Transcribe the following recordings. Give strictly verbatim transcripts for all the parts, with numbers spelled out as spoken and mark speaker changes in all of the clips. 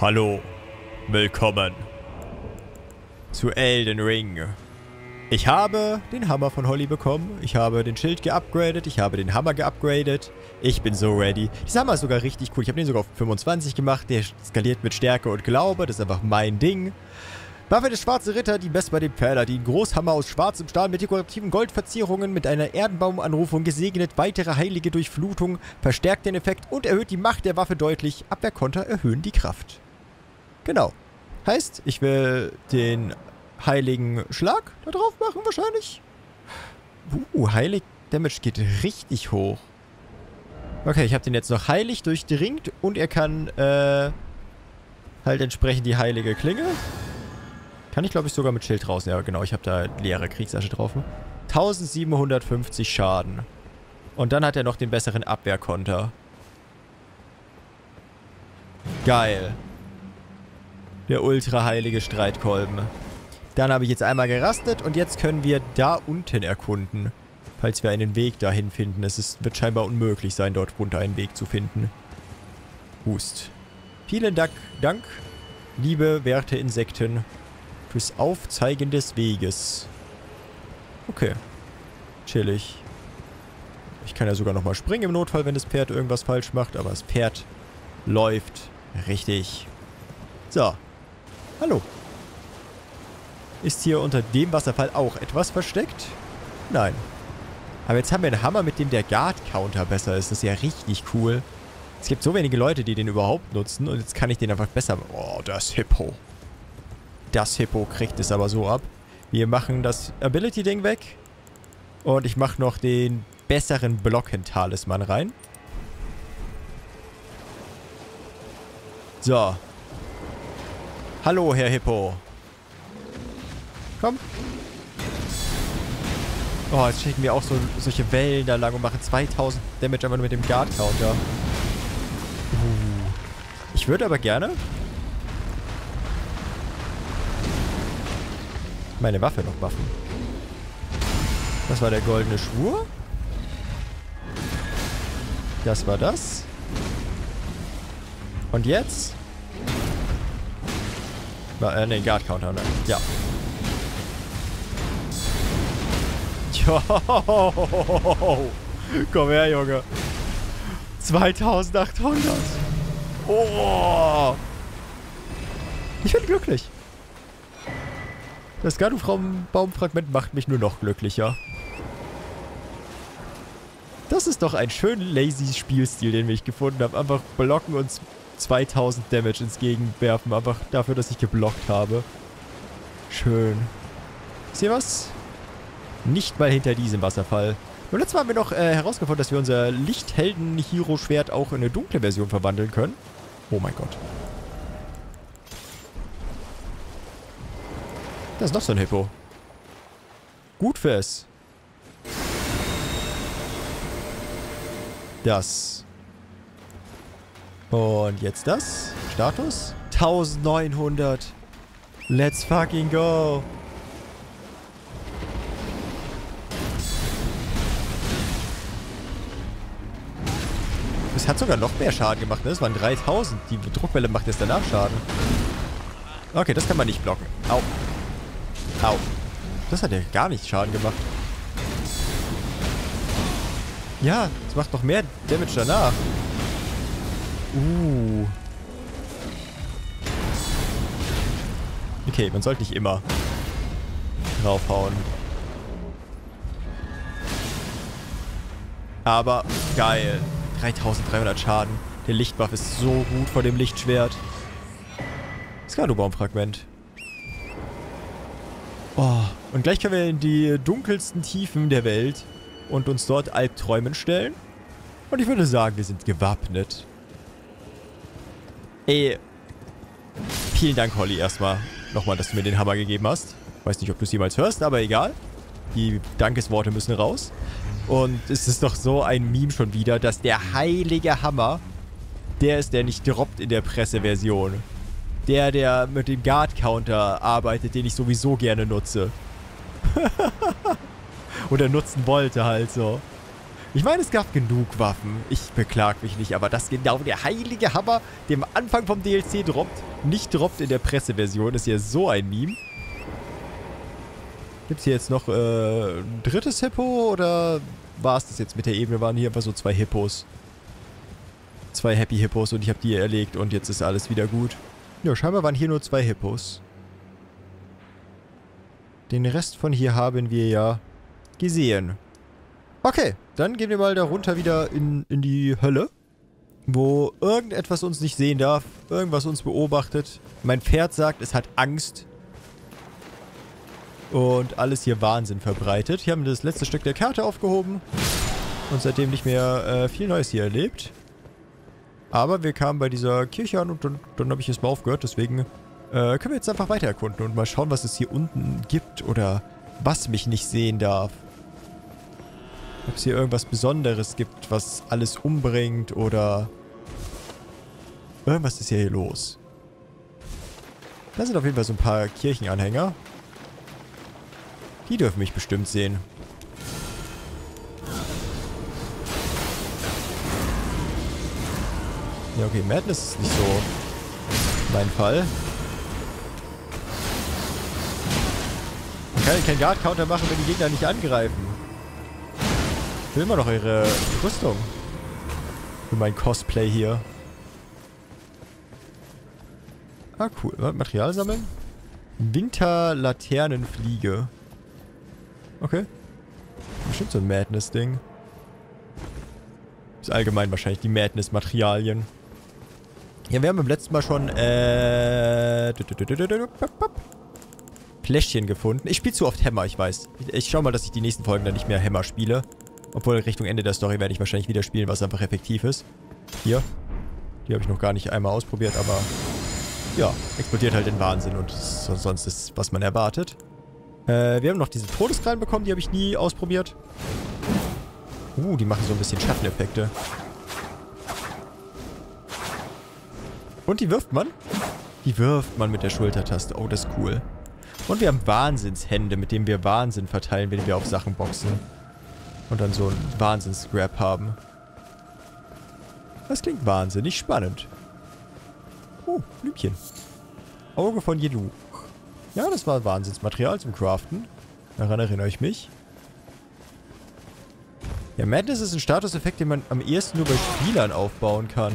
Speaker 1: Hallo, willkommen zu Elden Ring. Ich habe den Hammer von Holly bekommen, ich habe den Schild geupgradet, ich habe den Hammer geupgradet. Ich bin so ready. Dieser Hammer ist sogar richtig cool. Ich habe den sogar auf fünfundzwanzig gemacht, der skaliert mit Stärke und Glaube, das ist einfach mein Ding. Waffe des Schwarzen Ritter, die Vesper dem Paladin. Großhammer aus schwarzem Stahl mit dekorativen Goldverzierungen, mit einer Erdenbaumanrufung gesegnet, weitere heilige Durchflutung, verstärkt den Effekt und erhöht die Macht der Waffe deutlich. Abwehrkonter erhöhen die Kraft. Genau. Heißt, ich will den heiligen Schlag da drauf machen wahrscheinlich. Uh, heilig Damage geht richtig hoch. Okay, ich habe den jetzt noch heilig durchdringt und er kann äh, halt entsprechend die heilige Klinge. Kann ich, glaube ich, sogar mit Schild draußen. Ja, genau, ich habe da leere Kriegsasche drauf. eintausendsiebenhundertfünfzig Schaden. Und dann hat er noch den besseren Abwehrkonter. Geil. Der ultra-heilige Streitkolben. Dann habe ich jetzt einmal gerastet und jetzt können wir da unten erkunden. Falls wir einen Weg dahin finden. Es ist, wird scheinbar unmöglich sein, dort runter einen Weg zu finden. Hust. Vielen Dank, Dank, liebe werte Insekten, fürs Aufzeigen des Weges. Okay. Chillig. Ich kann ja sogar nochmal springen im Notfall, wenn das Pferd irgendwas falsch macht. Aber das Pferd läuft richtig. So. Hallo. Ist hier unter dem Wasserfall auch etwas versteckt? Nein. Aber jetzt haben wir einen Hammer, mit dem der Guard-Counter besser ist. Das ist ja richtig cool. Es gibt so wenige Leute, die den überhaupt nutzen. Und jetzt kann ich den einfach besser... Oh, das Hippo. Das Hippo kriegt es aber so ab. Wir machen das Ability-Ding weg. Und ich mache noch den besseren Blocken-Talisman rein. So. Hallo, Herr Hippo. Komm. Oh, jetzt schicken wir auch so solche Wellen da lang und machen zweitausend Damage einfach nur mit dem Guard-Counter. Uh. Ich würde aber gerne... meine Waffe noch buffen. Das war der goldene Schwur. Das war das. Und jetzt? War, äh, ne, Guard-Counter, ne? Ja. Jo. Komm her, Junge. zweitausendachthundert. Oh. Ich bin glücklich. Das Gardu-Baumfragment macht mich nur noch glücklicher. Das ist doch ein schön lazy Spielstil, den ich gefunden habe. Einfach blocken und zweitausend Damage ins Gegenwerfen. Einfach dafür, dass ich geblockt habe. Schön. Ist hier was? Nicht mal hinter diesem Wasserfall. Und letztes Mal haben wir noch äh, herausgefunden, dass wir unser Lichthelden-Hero-Schwert auch in eine dunkle Version verwandeln können. Oh mein Gott. Das ist noch so ein Hippo. Gut fürs. Das. Und jetzt das. Status. eintausendneunhundert. Let's fucking go. Es hat sogar noch mehr Schaden gemacht, ne? Das waren dreitausend. Die Druckwelle macht jetzt danach Schaden. Okay, das kann man nicht blocken. Au. Au. Das hat ja gar nicht Schaden gemacht. Ja, das macht noch mehr Damage danach. Uh. Okay, man sollte nicht immer draufhauen. Aber geil. dreitausenddreihundert Schaden. Der Lichtbuff ist so gut vor dem Lichtschwert. Gardu-Baumfragment. Oh, und gleich können wir in die dunkelsten Tiefen der Welt und uns dort Albträumen stellen. Und ich würde sagen, wir sind gewappnet. Ey, vielen Dank, Holly, erstmal nochmal, dass du mir den Hammer gegeben hast. Weiß nicht, ob du es jemals hörst, aber egal. Die Dankesworte müssen raus. Und es ist doch so ein Meme schon wieder, dass der heilige Hammer, der ist, der nicht droppt in der Presseversion. Der, der mit dem Guard-Counter arbeitet, den ich sowieso gerne nutze. Oder nutzen wollte halt so. Ich meine, es gab genug Waffen. Ich beklag mich nicht, aber dass genau der heilige Hammer, der am Anfang vom D L C droppt, nicht droppt in der Presseversion, ist ja so ein Meme. Gibt es hier jetzt noch äh, ein drittes Hippo oder war es das jetzt mit der Ebene? Waren hier einfach so zwei Hippos. Zwei Happy Hippos und ich habe die erlegt und jetzt ist alles wieder gut. Ja, scheinbar waren hier nur zwei Hippos. Den Rest von hier haben wir ja gesehen. Okay, dann gehen wir mal da runter wieder in, in die Hölle. Wo irgendetwas uns nicht sehen darf. Irgendwas uns beobachtet. Mein Pferd sagt, es hat Angst. Und alles hier Wahnsinn verbreitet. Hier haben wir das letzte Stück der Karte aufgehoben. Und seitdem nicht mehr äh, viel Neues hier erlebt. Aber wir kamen bei dieser Kirche an und dann, dann habe ich es mal aufgehört. Deswegen äh, können wir jetzt einfach weiter erkunden und mal schauen, was es hier unten gibt. Oder was mich nicht sehen darf. Ob es hier irgendwas Besonderes gibt, was alles umbringt oder... Irgendwas ist hier, hier los. Da sind auf jeden Fall so ein paar Kirchenanhänger. Die dürfen mich bestimmt sehen. Ja, okay, Madness ist nicht so mein Fall. Man kann keinen Guard-Counter machen, wenn die Gegner nicht angreifen. Ich will immer noch ihre Rüstung. Für mein Cosplay hier. Ah, cool. Material sammeln. Winterlaternenfliege. Okay. Bestimmt so ein Madness-Ding. Ist allgemein wahrscheinlich die Madness-Materialien. Ja, wir haben beim letzten Mal schon, äh... Fläschchen gefunden. Ich spiele zu oft Hammer, ich weiß. Ich schau mal, dass ich die nächsten Folgen dann nicht mehr Hammer spiele. Obwohl, Richtung Ende der Story werde ich wahrscheinlich wieder spielen, was einfach effektiv ist. Hier. Die habe ich noch gar nicht einmal ausprobiert, aber... Ja, explodiert halt in Wahnsinn und sonst ist, was man erwartet. Äh, wir haben noch diese Todeskrallen bekommen, die habe ich nie ausprobiert. Uh, die machen so ein bisschen Schatteneffekte. Und die wirft man? Die wirft man mit der Schultertaste. Oh, das ist cool. Und wir haben Wahnsinnshände, mit denen wir Wahnsinn verteilen, wenn wir auf Sachen boxen. Und dann so einen Wahnsinns-Grab haben. Das klingt wahnsinnig spannend. Oh, Blümchen. Auge von Jedu. Ja, das war Wahnsinnsmaterial zum Craften. Daran erinnere ich mich. Ja, Madness ist ein Statuseffekt, den man am ehesten nur bei Spielern aufbauen kann.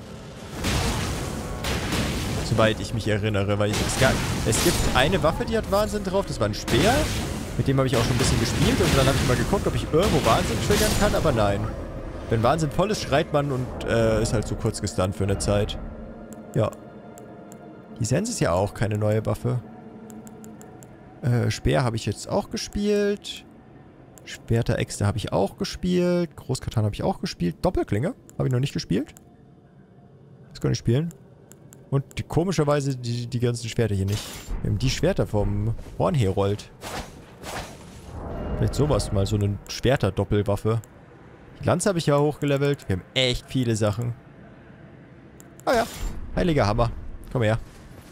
Speaker 1: Soweit ich mich erinnere, weil ich, es, gab, es gibt eine Waffe, die hat Wahnsinn drauf. Das war ein Speer. Mit dem habe ich auch schon ein bisschen gespielt und dann habe ich mal geguckt, ob ich irgendwo Wahnsinn triggern kann, aber nein. Wenn Wahnsinn voll ist, schreit man und äh, ist halt so kurz gestunt für eine Zeit. Ja. Die Sense ist ja auch keine neue Waffe. Äh, Speer habe ich jetzt auch gespielt. Schwerter Äxte habe ich auch gespielt. Großkatan habe ich auch gespielt. Doppelklinge habe ich noch nicht gespielt. Das kann ich spielen. Und die, komischerweise die, die ganzen Schwerter hier nicht. Wir haben die Schwerter vom Hornherold. Vielleicht sowas mal, so eine Schwerter-Doppelwaffe. Die Lanze habe ich ja hochgelevelt. Wir haben echt viele Sachen. Ah ja, heiliger Hammer. Komm her.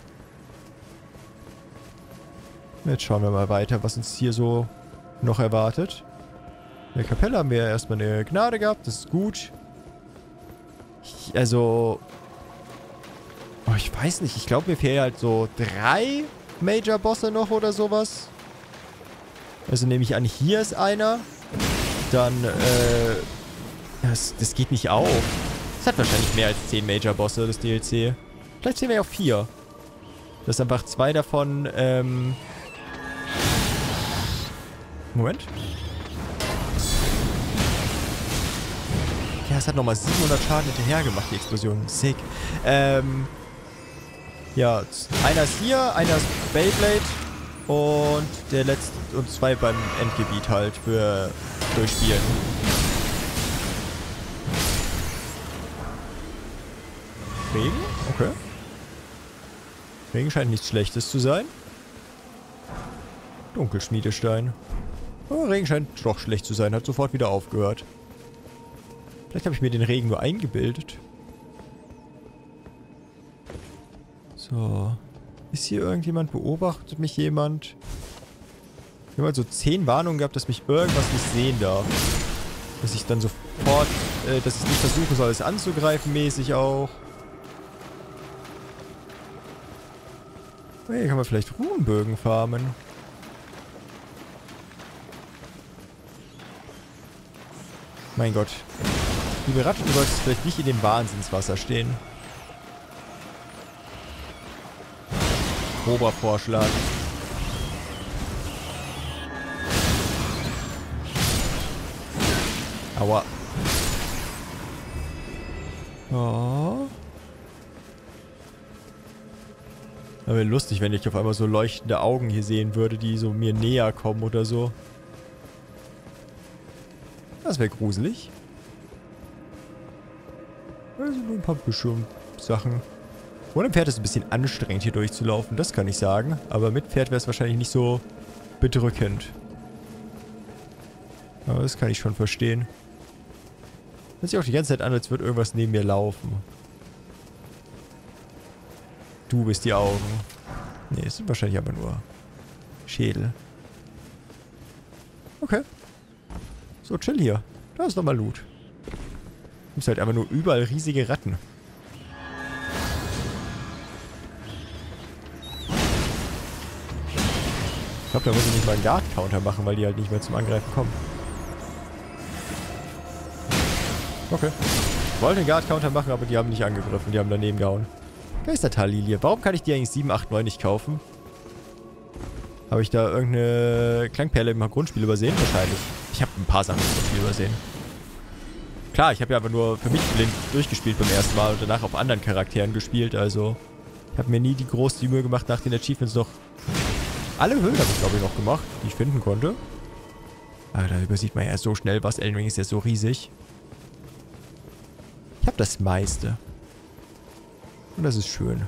Speaker 1: Jetzt schauen wir mal weiter, was uns hier so noch erwartet. In der Kapelle haben wir ja erstmal eine Gnade gehabt. Das ist gut. Ich, also... Oh, ich weiß nicht. Ich glaube, mir fehlen halt so drei Major-Bosse noch oder sowas. Also nehme ich an, hier ist einer. Dann, äh... Das, das geht nicht auf. Es hat wahrscheinlich mehr als zehn Major-Bosse, das D L C. Vielleicht sehen wir ja auch vier. Das ist einfach zwei davon, ähm... Moment. Ja, es hat nochmal siebenhundert Schaden hinterher gemacht, die Explosion. Sick. Ähm... Ja, einer ist hier, einer ist Beyblade und der letzte und zwei beim Endgebiet halt für Durchspielen. Regen? Okay. Regen scheint nichts Schlechtes zu sein. Dunkelschmiedestein. Oh, Regen scheint doch schlecht zu sein, hat sofort wieder aufgehört. Vielleicht habe ich mir den Regen nur eingebildet. So. Ist hier irgendjemand? Beobachtet mich jemand? Ich habe halt so zehn Warnungen gehabt, dass mich irgendwas nicht sehen darf. Dass ich dann sofort, äh, dass ich nicht versuchen soll, es anzugreifen, mäßig auch. Oh, hier kann man vielleicht Runenbögen farmen. Mein Gott. Liebe Ratten, du solltest vielleicht nicht in dem Wahnsinnswasser stehen. Grober Vorschlag. Aua. Oh. Aber wäre lustig, wenn ich auf einmal so leuchtende Augen hier sehen würde, die so mir näher kommen oder so. Das wäre gruselig. Also nur ein paar Büsche und Sachen. Ohne Pferd ist es ein bisschen anstrengend, hier durchzulaufen, das kann ich sagen. Aber mit Pferd wäre es wahrscheinlich nicht so bedrückend. Aber das kann ich schon verstehen. Hört sich auch die ganze Zeit an, als würde irgendwas neben mir laufen. Du bist die Augen. Ne, es sind wahrscheinlich aber nur Schädel. Okay. So, chill hier. Da ist nochmal Loot. Gibt halt einfach nur überall riesige Ratten. Ich glaube, da muss ich nicht mal einen Guard-Counter machen, weil die halt nicht mehr zum Angreifen kommen. Okay. Ich wollte einen Guard-Counter machen, aber die haben nicht angegriffen. Die haben daneben gehauen. Geistertal-Lilie. Warum kann ich die eigentlich sieben, acht, neun nicht kaufen? Habe ich da irgendeine Klangperle im Grundspiel übersehen? Wahrscheinlich. Ich habe ein paar Sachen im Grundspiel übersehen. Klar, ich habe ja aber nur für mich blind durchgespielt beim ersten Mal und danach auf anderen Charakteren gespielt. Also, ich habe mir nie die große Mühe gemacht, nach den Achievements noch... Alle Höhlen habe ich, glaube ich, noch gemacht, die ich finden konnte. Aber da übersieht man ja so schnell was. Elden Ring ist ja so riesig. Ich habe das meiste. Und das ist schön.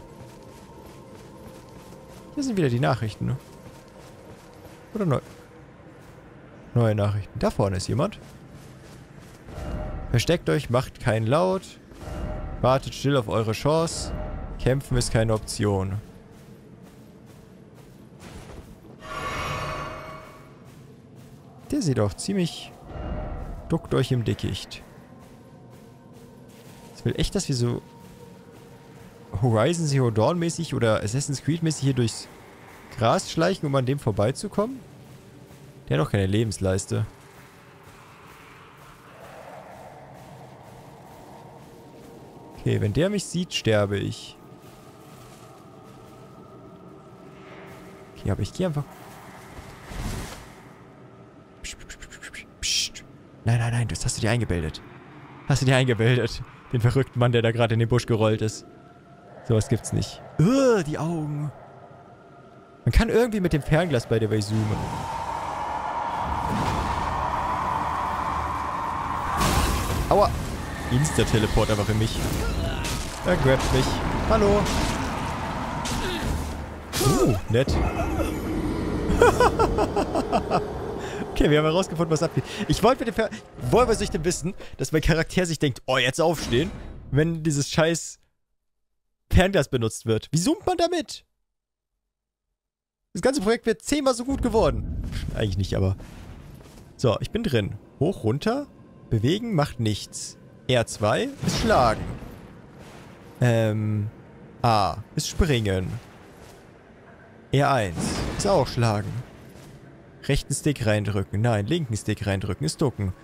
Speaker 1: Hier sind wieder die Nachrichten, ne? Oder neu? Neue Nachrichten. Da vorne ist jemand. Versteckt euch, macht keinen Laut. Wartet still auf eure Chance. Kämpfen ist keine Option. Der sieht auch ziemlich... Duckt euch im Dickicht. Ich will echt, dass wir so... Horizon Zero Dawn mäßig oder Assassin's Creed mäßig hier durchs Gras schleichen, um an dem vorbeizukommen? Der hat doch keine Lebensleiste. Okay, wenn der mich sieht, sterbe ich. Okay, aber ich gehe einfach... Psst, psst, psst, psst. Nein, nein, nein, das hast du dir eingebildet. Hast du dir eingebildet. Den verrückten Mann, der da gerade in den Busch gerollt ist. Sowas gibt's nicht. Ugh, die Augen. Man kann irgendwie mit dem Fernglas bei der Way zoomen. Aua. Insta-Teleport einfach in mich. Er grabt mich. Hallo. Uh, nett. Okay, wir haben herausgefunden, was abgeht. Ich wollte mit dem Fer... Woher soll ich denn wissen, dass mein Charakter sich denkt, oh, jetzt aufstehen, wenn dieses scheiß Fernglas benutzt wird. Wie zoomt man damit? Das ganze Projekt wird zehnmal so gut geworden. Eigentlich nicht, aber... So, ich bin drin. Hoch, runter. Bewegen macht nichts. R zwei ist schlagen. Ähm... A ist springen. R eins ist auch schlagen. Rechten Stick reindrücken. Nein, linken Stick reindrücken ist ducken.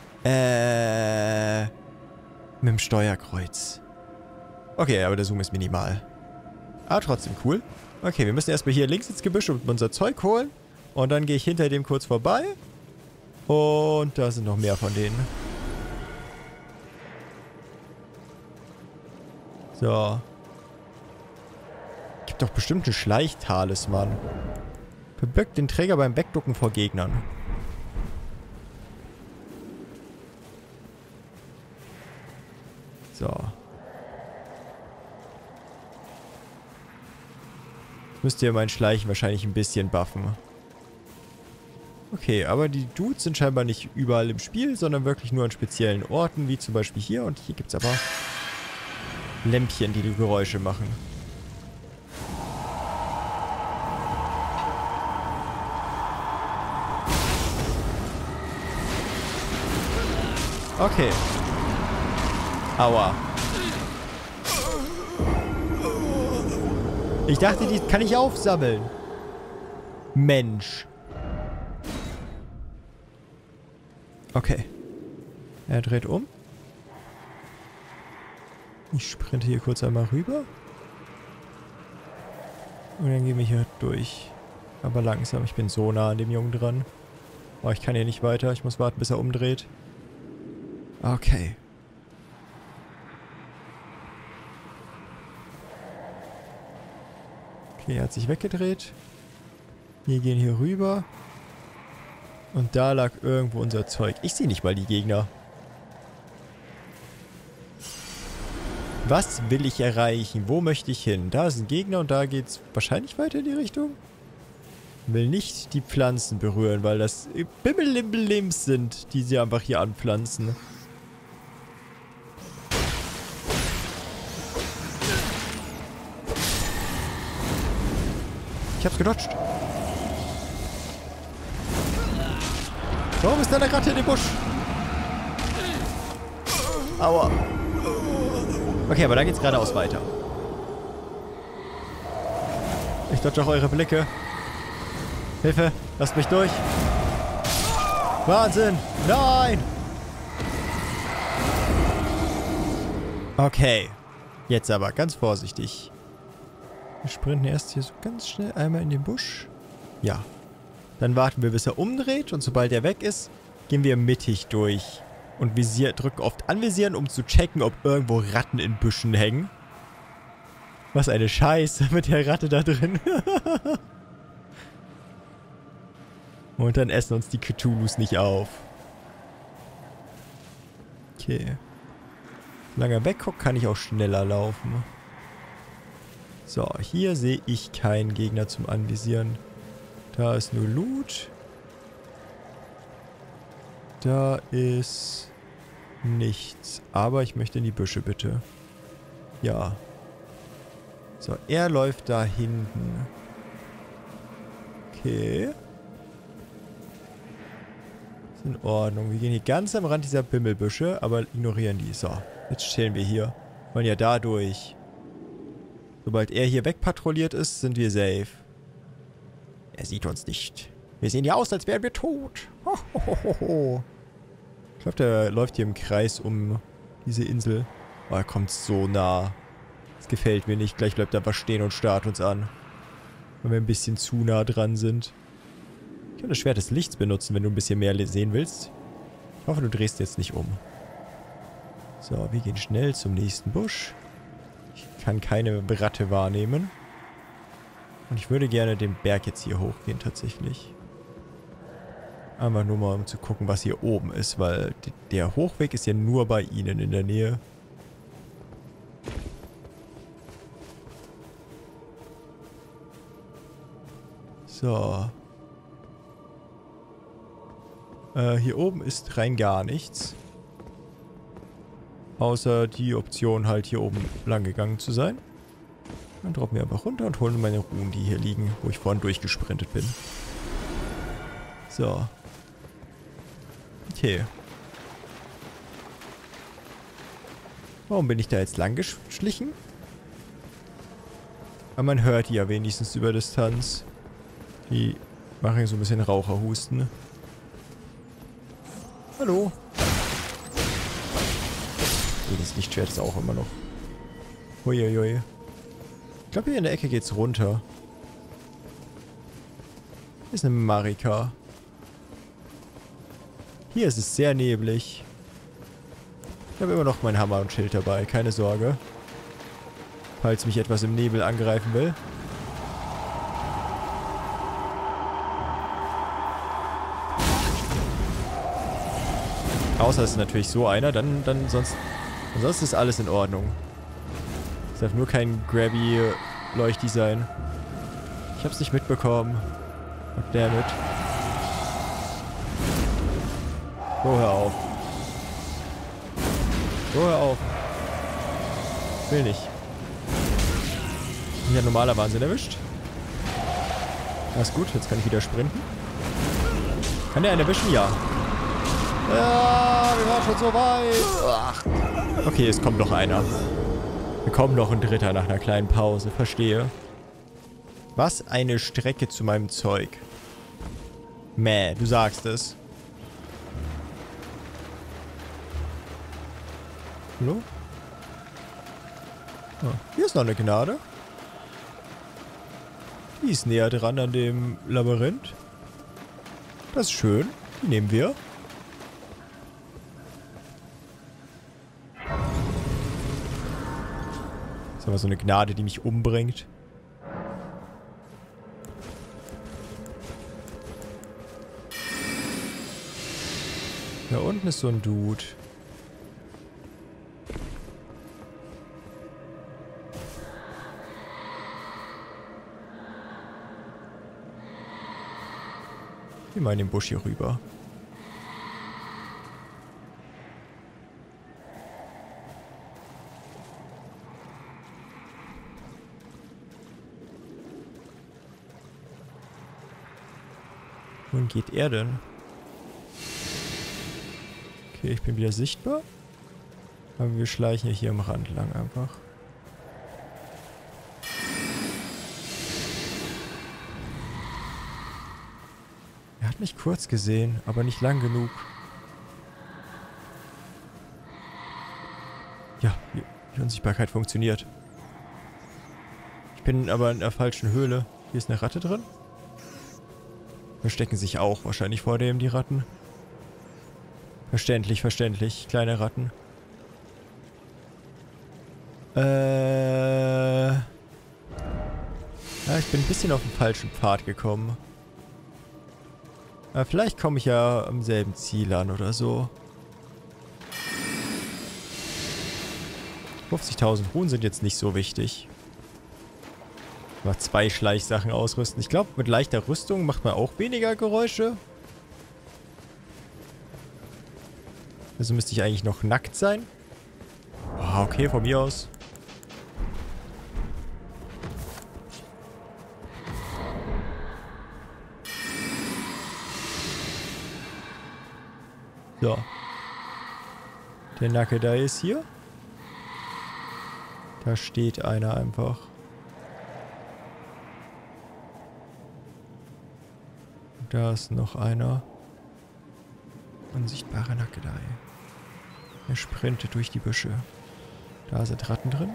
Speaker 1: Äh... Mit dem Steuerkreuz. Okay, aber der Zoom ist minimal. Aber trotzdem cool. Okay, wir müssen erstmal hier links ins Gebüsch und unser Zeug holen. Und dann gehe ich hinter dem kurz vorbei. Und da sind noch mehr von denen. So. Gibt doch bestimmt einen Schleichtalisman. Verbirgt den Träger beim Wegducken vor Gegnern. So. Müsst ihr mein Schleichen wahrscheinlich ein bisschen buffen. Okay, aber die Dudes sind scheinbar nicht überall im Spiel, sondern wirklich nur an speziellen Orten, wie zum Beispiel hier. Und hier gibt es aber Lämpchen, die die Geräusche machen. Okay. Aua. Ich dachte, die kann ich aufsammeln. Mensch. Okay. Er dreht um. Ich sprinte hier kurz einmal rüber. Und dann gehen wir hier durch. Aber langsam. Ich bin so nah an dem Jungen dran. Oh, ich kann hier nicht weiter. Ich muss warten, bis er umdreht. Okay. Okay, er hat sich weggedreht. Wir gehen hier rüber. Und da lag irgendwo unser Zeug. Ich sehe nicht mal die Gegner. Was will ich erreichen? Wo möchte ich hin? Da ist ein Gegner und da geht es wahrscheinlich weiter in die Richtung. Ich will nicht die Pflanzen berühren, weil das Bimmelimblims sind, die sie einfach hier anpflanzen. Ich hab's gedodged. Warum ist da eine Ratte in dem Busch? Aua. Okay, aber da geht's geradeaus weiter. Ich dodge auch eure Blicke. Hilfe, lasst mich durch. Wahnsinn! Nein! Okay. Jetzt aber ganz vorsichtig. Wir sprinten erst hier so ganz schnell einmal in den Busch. Ja. Dann warten wir, bis er umdreht. Und sobald er weg ist, gehen wir mittig durch. Und visier, drücken oft anvisieren, um zu checken, ob irgendwo Ratten in Büschen hängen. Was eine Scheiße mit der Ratte da drin. Und dann essen uns die Cthulhus nicht auf. Okay. Solange er wegguckt, kann ich auch schneller laufen. So, hier sehe ich keinen Gegner zum Anvisieren. Da ist nur Loot. Da ist nichts. Aber ich möchte in die Büsche, bitte. Ja. So, er läuft da hinten. Okay. Ist in Ordnung. Wir gehen hier ganz am Rand dieser Bimmelbüsche, aber ignorieren die. So, jetzt chillen wir hier. Wollen ja da durch. Sobald er hier wegpatrouilliert ist, sind wir safe. Er sieht uns nicht. Wir sehen ja aus, als wären wir tot. Ho, ho, ho, ho. Ich glaube, der läuft hier im Kreis um diese Insel. Oh, er kommt so nah. Das gefällt mir nicht. Gleich bleibt er einfach stehen und starrt uns an. Wenn wir ein bisschen zu nah dran sind. Ich kann das Schwert des Lichts benutzen, wenn du ein bisschen mehr sehen willst. Ich hoffe, du drehst jetzt nicht um. So, wir gehen schnell zum nächsten Busch. Ich kann keine Ratte wahrnehmen. Und ich würde gerne den Berg jetzt hier hochgehen, tatsächlich. Einfach nur mal, um zu gucken, was hier oben ist, weil der Hochweg ist ja nur bei ihnen in der Nähe. So. Äh, hier oben ist rein gar nichts. Außer die Option, halt hier oben lang gegangen zu sein. Dann droppen wir einfach runter und holen meine Ruhen, die hier liegen, wo ich vorhin durchgesprintet bin. So. Okay. Warum bin ich da jetzt lang geschlichen? Aber man hört die ja wenigstens über Distanz. Die machen so ein bisschen Raucherhusten. Hallo. Oh, das Lichtschwert ist auch immer noch. Huiuiui. Ich glaube, hier in der Ecke geht's runter. Hier ist eine Marika. Hier ist es sehr neblig. Ich habe immer noch meinen Hammer und Schild dabei, keine Sorge. Falls mich etwas im Nebel angreifen will. Außer es ist natürlich so einer, dann, dann sonst... Ansonsten ist alles in Ordnung. Es darf nur kein Grabby-Leuchti sein. Ich hab's nicht mitbekommen. Goddammit. So, hör auf. So, hör auf. Will nicht. Mich hat normaler Wahnsinn erwischt. Das ist gut, jetzt kann ich wieder sprinten. Kann der einen erwischen? Ja. Ja, wir waren schon so weit. Ach. Okay, es kommt noch einer. Wir kommen noch ein dritter nach einer kleinen Pause. Verstehe. Was eine Strecke zu meinem Zeug. Mäh, du sagst es. Hallo? Ah, hier ist noch eine Gnade. Die ist näher dran an dem Labyrinth. Das ist schön. Die nehmen wir. Das ist aber so eine Gnade, die mich umbringt. Da unten ist so ein Dude. Geh mal in den Busch hier rüber. Wohin geht er denn? Okay, ich bin wieder sichtbar. Aber wir schleichen ja hier am Rand lang einfach. Er hat mich kurz gesehen, aber nicht lang genug. Ja, die, die Unsichtbarkeit funktioniert. Ich bin aber in der falschen Höhle. Hier ist eine Ratte drin. Verstecken sich auch wahrscheinlich vor dem die Ratten. Verständlich, verständlich. Kleine Ratten. Äh... Ja, ich bin ein bisschen auf den falschen Pfad gekommen. Aber vielleicht komme ich ja am selben Ziel an oder so. fünfzigtausend Runen sind jetzt nicht so wichtig. Mal zwei Schleichsachen ausrüsten. Ich glaube, mit leichter Rüstung macht man auch weniger Geräusche. Also müsste ich eigentlich noch nackt sein. Ah, okay, von mir aus. So. Der Nacke da ist hier. Da steht einer einfach. Da ist noch einer. Unsichtbarer Nackedei. Er sprintet durch die Büsche. Da sind Ratten drin.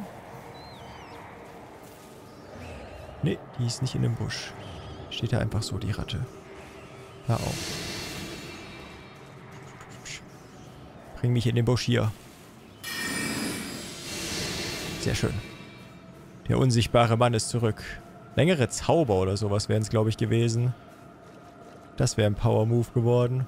Speaker 1: Nee, die ist nicht in dem Busch. Steht da einfach so, die Ratte. Hör auf. Bring mich in den Busch hier. Sehr schön. Der unsichtbare Mann ist zurück. Längere Zauber oder sowas wären es, glaube ich, gewesen. Das wäre ein Power-Move geworden.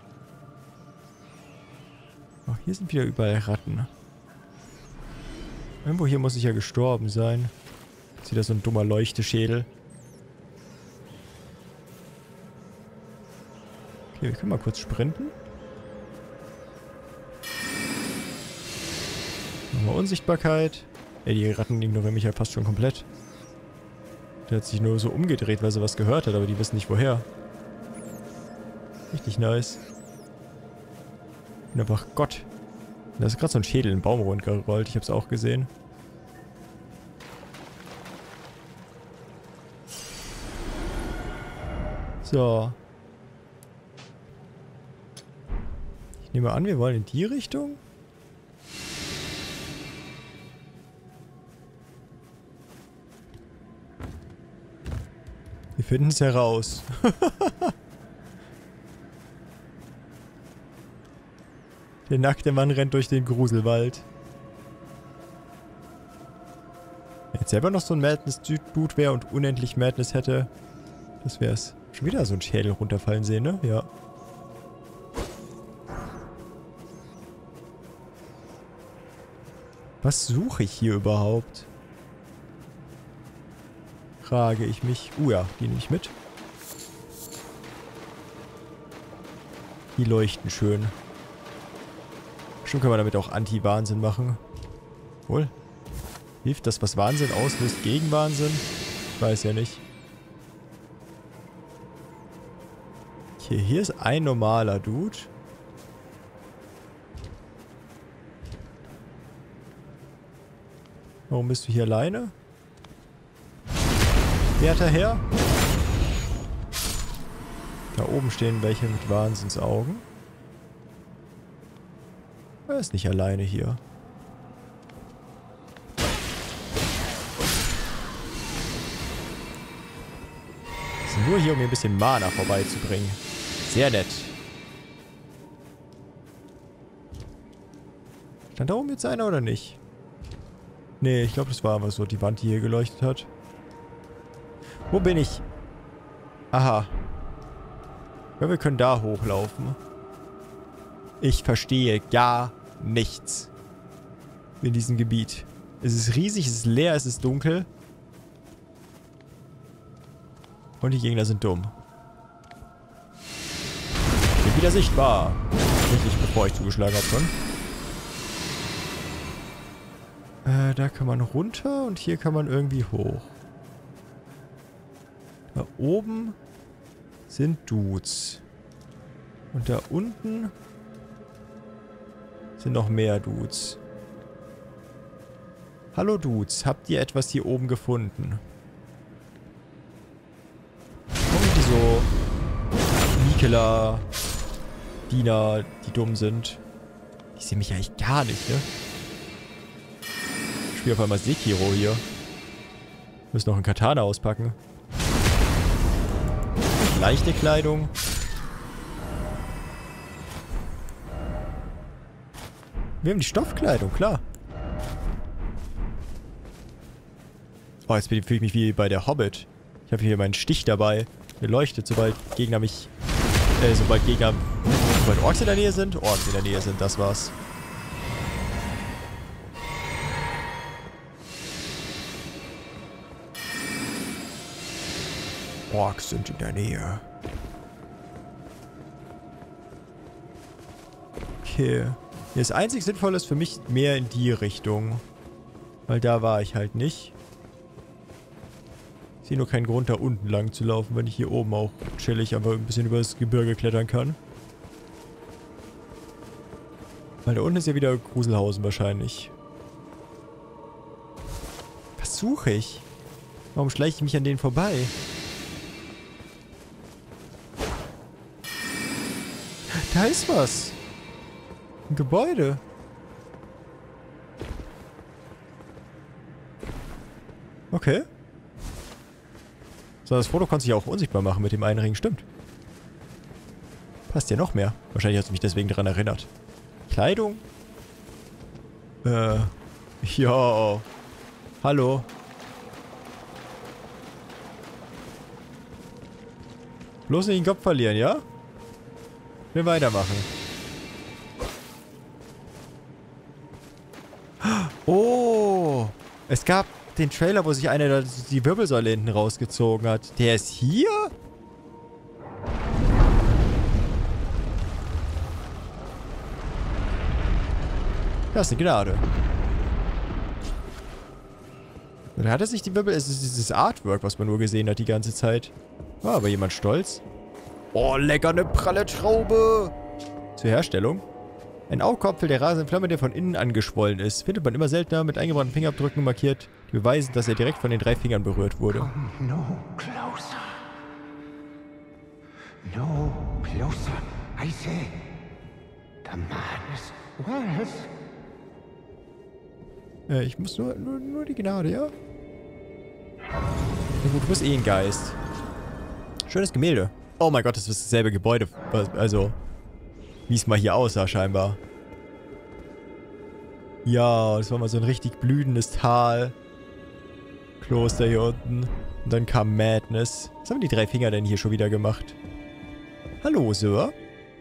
Speaker 1: Oh, hier sind wieder überall Ratten. Irgendwo hier muss ich ja gestorben sein. Ist wieder so ein dummer Leuchteschädel. Okay, wir können mal kurz sprinten. Nochmal Unsichtbarkeit. Ey, die Ratten ignorieren mich ja fast schon komplett. Der hat sich nur so umgedreht, weil sie was gehört hat, aber die wissen nicht woher. Richtig nice. Ich bin einfach Gott. Da ist gerade so ein Schädel in den Baum rundgerollt. Ich hab's auch gesehen. So. Ich nehme an, wir wollen in die Richtung. Wir finden es heraus. Der nackte Mann rennt durch den Gruselwald. Wenn jetzt selber noch so ein Madness-Dude wäre und unendlich Madness hätte, das wär's. Schon wieder so ein Schädel runterfallen sehen, ne? Ja. Was suche ich hier überhaupt? Frage ich mich. Uh ja, die nehme ich mit. Die leuchten schön. Schon können wir damit auch Anti-Wahnsinn machen. Wohl. Hilft das, was Wahnsinn auslöst, gegen Wahnsinn? Ich weiß ja nicht. Okay, hier ist ein normaler Dude. Warum bist du hier alleine? Werter Herr? Da oben stehen welche mit Wahnsinnsaugen. Er ist nicht alleine hier. Ist nur hier, um mir ein bisschen Mana vorbeizubringen. Sehr nett. Stand da oben jetzt einer oder nicht? Nee, ich glaube, das war einfach so die Wand, die hier geleuchtet hat. Wo bin ich? Aha. Ja, wir können da hochlaufen. Ich verstehe gar nichts in diesem Gebiet. Es ist riesig, es ist leer, es ist dunkel. Und die Gegner sind dumm. Bin wieder sichtbar. Richtig, bevor ich zugeschlagen habe schon. Äh, da kann man runter und hier kann man irgendwie hoch. Da oben sind Dudes. Und da unten sind noch mehr Dudes. Hallo Dudes, habt ihr etwas hier oben gefunden? Und die so Nikela, Diener, die dumm sind. Die sehen mich eigentlich gar nicht, ne? Ich spiele auf einmal Sekiro hier. Müssen noch einen Katana auspacken. Leichte Kleidung. Wir haben die Stoffkleidung, klar. Oh, jetzt fühle ich mich wie bei der Hobbit. Ich habe hier meinen Stich dabei. Der leuchtet, sobald Gegner mich... Äh, sobald Gegner... Sobald Orks in der Nähe sind. Orks in der Nähe sind, das war's. Orks sind in der Nähe. Okay. Das einzig Sinnvolle ist für mich mehr in die Richtung. Weil da war ich halt nicht. Ich sehe nur keinen Grund, da unten lang zu laufen, wenn ich hier oben auch chillig, aber ein bisschen über das Gebirge klettern kann. Weil da unten ist ja wieder Gruselhausen wahrscheinlich. Was suche ich? Warum schleiche ich mich an denen vorbei? Da ist was. Ein Gebäude. Okay. So, das Foto kannst du ja auch unsichtbar machen mit dem einen Ring, stimmt. Passt ja noch mehr. Wahrscheinlich hast du mich deswegen daran erinnert. Kleidung? Äh, ja. Hallo. Bloß nicht den Kopf verlieren, ja? Wir weitermachen. Oh! Es gab den Trailer, wo sich einer die Wirbelsäule hinten rausgezogen hat. Der ist hier? Das ist eine Gnade. Oder hat er sich die Wirbel... Es ist dieses Artwork, was man nur gesehen hat die ganze Zeit. War aber jemand stolz. Oh, lecker, eine pralle Traube! Zur Herstellung. Ein Augapfel der rasenden Flamme, der von innen angeschwollen ist. Findet man immer seltener mit eingebrannten Fingerabdrücken markiert, die beweisen, dass er direkt von den drei Fingern berührt wurde.
Speaker 2: Come no closer. No closer, I say. The madness was.
Speaker 1: Äh, ich muss nur, nur, nur die Gnade, ja? Na gut, du bist eh ein Geist. Schönes Gemälde. Oh mein Gott, das ist dasselbe Gebäude. Also, wie es mal hier aussah, scheinbar. Ja, das war mal so ein richtig blühendes Tal. Kloster hier unten. Und dann kam Madness. Was haben die drei Finger denn hier schon wieder gemacht? Hallo, Sir.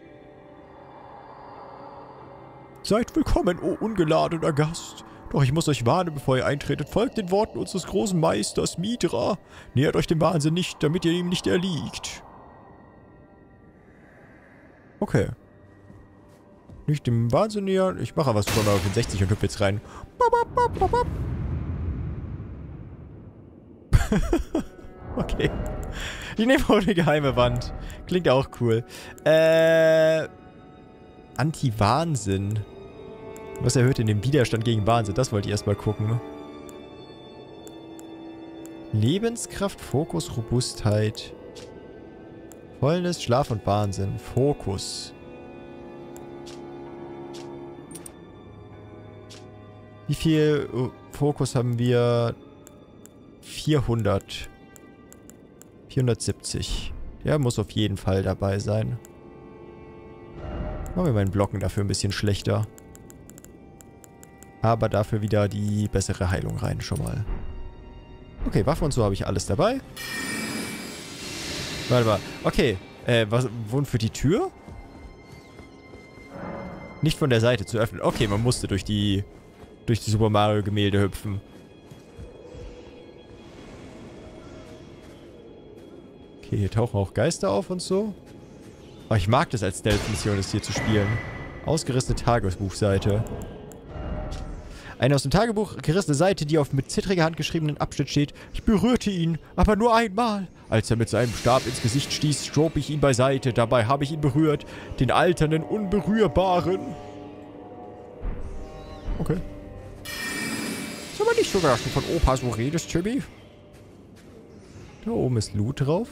Speaker 1: Seid willkommen, o ungeladener Gast. Doch ich muss euch warnen, bevor ihr eintretet. Folgt den Worten unseres großen Meisters Mithra. Nähert euch dem Wahnsinn nicht, damit ihr ihm nicht erliegt. Okay. Nicht dem Wahnsinn nähern. Ich mache was von auf den sechzig und hüpfe jetzt rein. Okay. Ich nehme auch eine geheime Wand. Klingt auch cool. Äh. Anti-Wahnsinn. Was erhöht denn den Widerstand gegen Wahnsinn? Das wollte ich erstmal gucken. Lebenskraft, Fokus, Robustheit. Fäulnis, Schlaf und Wahnsinn. Fokus. Wie viel Fokus haben wir? vierhundert. vierhundertsiebzig. Der muss auf jeden Fall dabei sein. Machen wir meinen Blocken dafür ein bisschen schlechter. Aber dafür wieder die bessere Heilung rein schon mal. Okay, Waffe und so habe ich alles dabei. Warte mal. Okay, äh, was, wo für die Tür? Nicht von der Seite zu öffnen. Okay, man musste durch die durch die Super Mario Gemälde hüpfen. Okay, hier tauchen auch Geister auf und so. Aber ich mag das als Stealth-Mission, das hier zu spielen. Ausgerissene Tagesbuchseite. Eine aus dem Tagebuch gerissene Seite, die auf mit zittriger Hand geschriebenen Abschnitt steht. Ich berührte ihn, aber nur einmal. Als er mit seinem Stab ins Gesicht stieß, schob ich ihn beiseite. Dabei habe ich ihn berührt. Den alternden, unberührbaren. Okay. Ist aber nicht so, dass du von Opa so redest, Chibi. Da oben ist Loot drauf.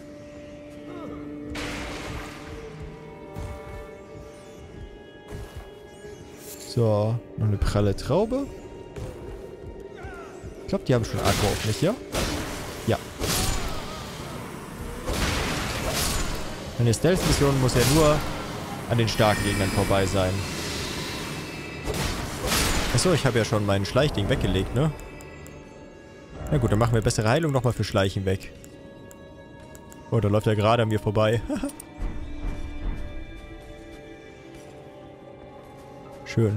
Speaker 1: So, noch eine pralle Traube. Ich glaube, die haben schon Akku auf mich, ja? Ja. Meine Stealth-Mission muss ja nur an den starken Gegnern vorbei sein. Achso, ich habe ja schon mein Schleichding weggelegt, ne? Na gut, dann machen wir bessere Heilung nochmal für Schleichen weg. Oh, da läuft er gerade an mir vorbei. Schön.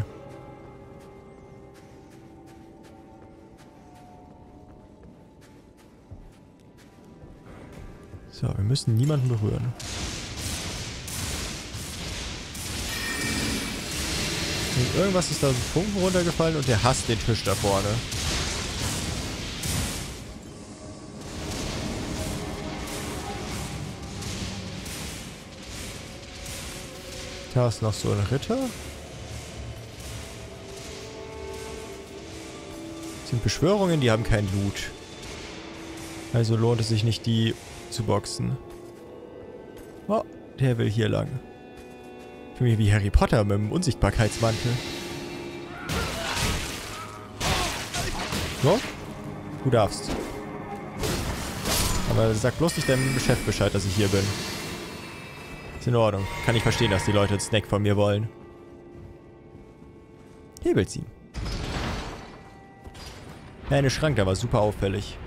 Speaker 1: So, wir müssen niemanden berühren. Und irgendwas ist da aus dem Funken runtergefallen und der hasst den Tisch da vorne. Da ist noch so ein Ritter. Das sind Beschwörungen, die haben kein Loot. Also lohnt es sich nicht, die zu boxen. Oh, der will hier lang. Für mich wie Harry Potter mit dem Unsichtbarkeitsmantel. So, du darfst. Aber sag bloß nicht deinem Chef Bescheid, dass ich hier bin. Ist in Ordnung. Kann ich verstehen, dass die Leute einen Snack von mir wollen. Hebel ziehen. Ja, eine Schrank, der war super auffällig.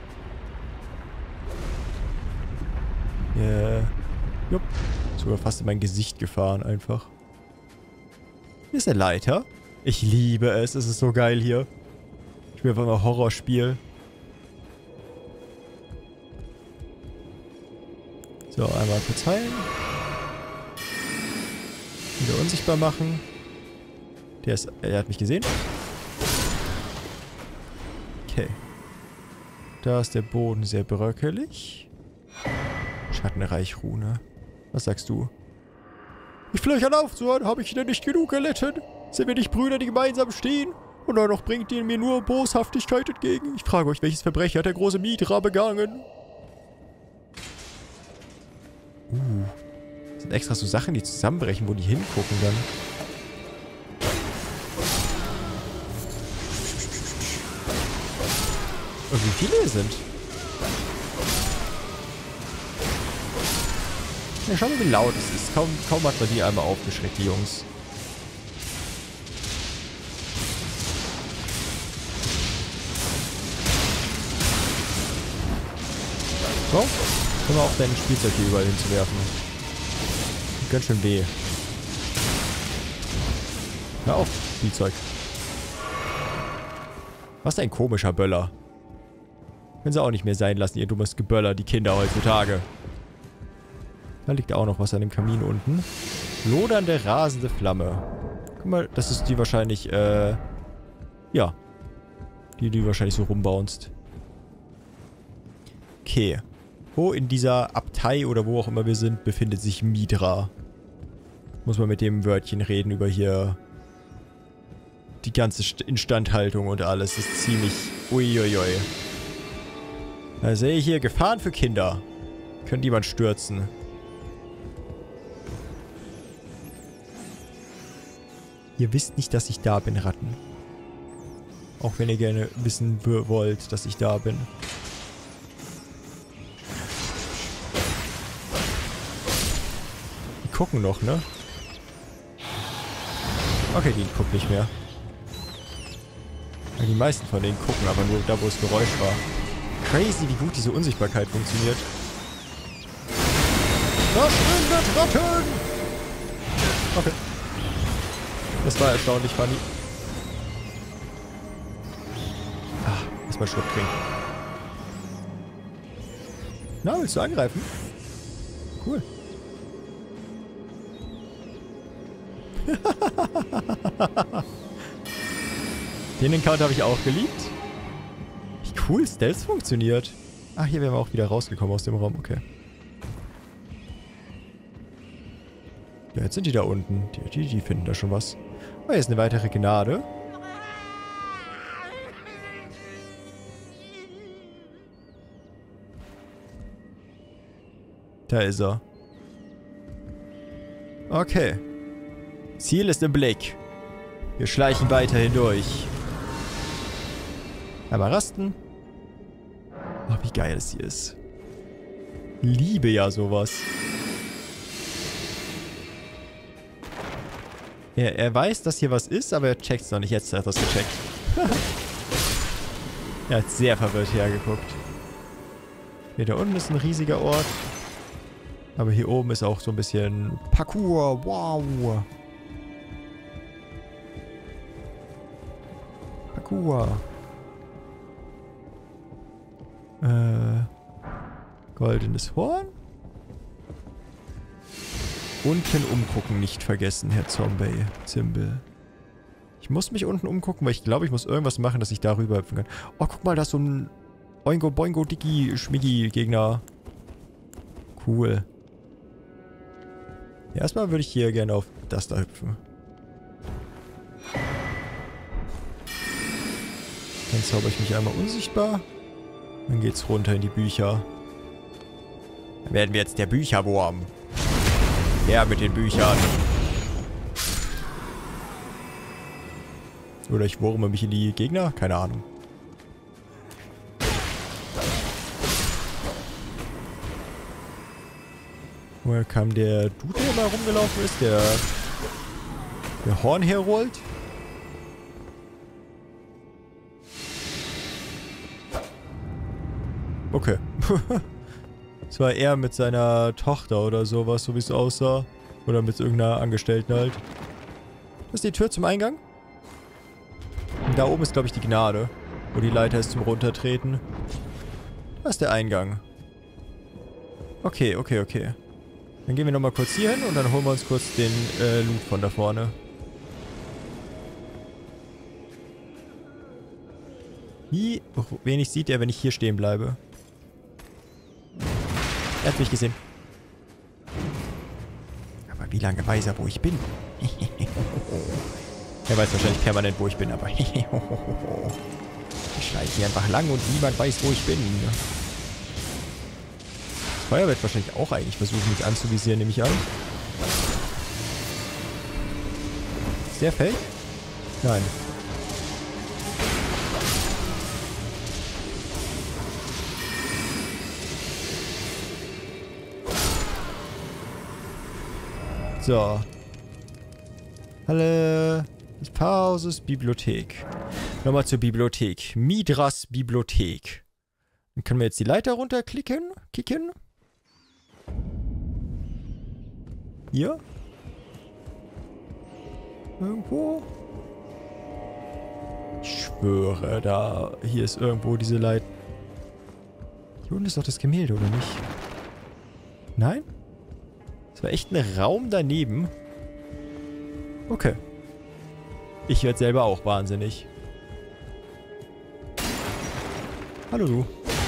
Speaker 1: Ja. Jupp. Sogar fast in mein Gesicht gefahren, einfach. Hier ist eine Leiter. Ich liebe es. Es ist so geil hier. Ich spiele einfach mal Horrorspiel. So, einmal kurz heilen. Wieder unsichtbar machen. Der ist... Er hat mich gesehen. Okay. Da ist der Boden sehr bröckelig. Schattenreichrune. Was sagst du? Ich flöchern aufzuhören, habe ich denn nicht genug erlitten? Sind wir nicht Brüder, die gemeinsam stehen? Und dann noch bringt ihr mir nur Boshaftigkeit entgegen? Ich frage euch, welches Verbrechen hat der große Mithra begangen? Uh. Das sind extra so Sachen, die zusammenbrechen, wo die hingucken dann. Und wie viele hier sind? Ja, schau mal, wie laut es ist. Kaum, kaum hat man die einmal aufgeschreckt, die Jungs. So, können wir auch dein Spielzeug hier überall hinzuwerfen. Ganz schön weh. Hör auf, Spielzeug. Was ein komischer Böller. Können sie auch nicht mehr sein lassen, ihr dummes Geböller, die Kinder heutzutage. Da liegt auch noch was an dem Kamin unten. Lodernde, rasende Flamme. Guck mal, das ist die wahrscheinlich, äh... ja. Die, die wahrscheinlich so rumbounced. Okay. Wo in dieser Abtei oder wo auch immer wir sind, befindet sich Mithra. Muss man mit dem Wörtchen reden über hier... die ganze Instandhaltung und alles. Das ist ziemlich... uiuiui. Da sehe ich hier Gefahren für Kinder. Könnte jemand stürzen. Ihr wisst nicht, dass ich da bin, Ratten. Auch wenn ihr gerne wissen wollt, dass ich da bin. Die gucken noch, ne? Okay, die gucken nicht mehr. Ja, die meisten von denen gucken, aber nur da, wo das Geräusch war. Crazy, wie gut diese Unsichtbarkeit funktioniert. Verschwindet, Ratten! Okay. Das war erstaunlich funny. Ah, erstmal Schluck trinken. Na, willst du angreifen? Cool. Den Encounter habe ich auch geliebt. Wie cool Stealth funktioniert. Ach, hier wären wir auch wieder rausgekommen aus dem Raum. Okay. Ja, jetzt sind die da unten. Die, die, die finden da schon was. Oh, hier ist eine weitere Gnade. Da ist er. Okay. Ziel ist im Blick. Wir schleichen weiter hindurch. Einmal rasten. Oh, wie geil das hier ist. Liebe ja sowas. Er, er weiß, dass hier was ist, aber er checkt es noch nicht. Jetzt hat er es gecheckt. Er hat sehr verwirrt hergeguckt. Hier da unten ist ein riesiger Ort. Aber hier oben ist auch so ein bisschen Parkour. Wow. Parkour. Äh. Goldenes Horn. Unten umgucken nicht vergessen, Herr Zombie. Zimbel. Ich muss mich unten umgucken, weil ich glaube, ich muss irgendwas machen, dass ich da rüber hüpfen kann. Oh, guck mal, da ist so ein Oingo Boingo Dicky Schmiggi Gegner. Cool. Ja, erstmal würde ich hier gerne auf das da hüpfen. Dann zauber ich mich einmal unsichtbar. Dann geht's runter in die Bücher. Dann werden wir jetzt der Bücherwurm. Ja, mit den Büchern. Oder ich wurme mich in die Gegner? Keine Ahnung. Woher kam der Dude, der mal rumgelaufen ist? Der... Der Hornherold? Okay. Das war er mit seiner Tochter oder sowas, so wie es aussah. Oder mit irgendeiner Angestellten halt. Das ist die Tür zum Eingang. Und da oben ist, glaube ich, die Gnade. Wo die Leiter ist zum Runtertreten. Da ist der Eingang. Okay, okay, okay. Dann gehen wir nochmal kurz hier hin und dann holen wir uns kurz den äh, Loot von da vorne. Wie wenig sieht er, wenn ich hier stehen bleibe? Er hat mich gesehen. Aber wie lange weiß er, wo ich bin? Er weiß wahrscheinlich permanent, wo ich bin, aber... Ich schleiche hier einfach lang und niemand weiß, wo ich bin. Das Feuer wird wahrscheinlich auch eigentlich versuchen, mich anzuvisieren, nehme ich an. Ist der fake? Nein. So. Hallo. Das Pauses Bibliothek. Nochmal zur Bibliothek. Midras Bibliothek. Dann können wir jetzt die Leiter runterklicken. Kicken. Hier. Irgendwo. Ich schwöre, da... Hier ist irgendwo diese Leiter. Hier unten ist doch das Gemälde, oder nicht? Nein? Das war echt ein Raum daneben. Okay. Ich werde selber auch wahnsinnig. Hallo du.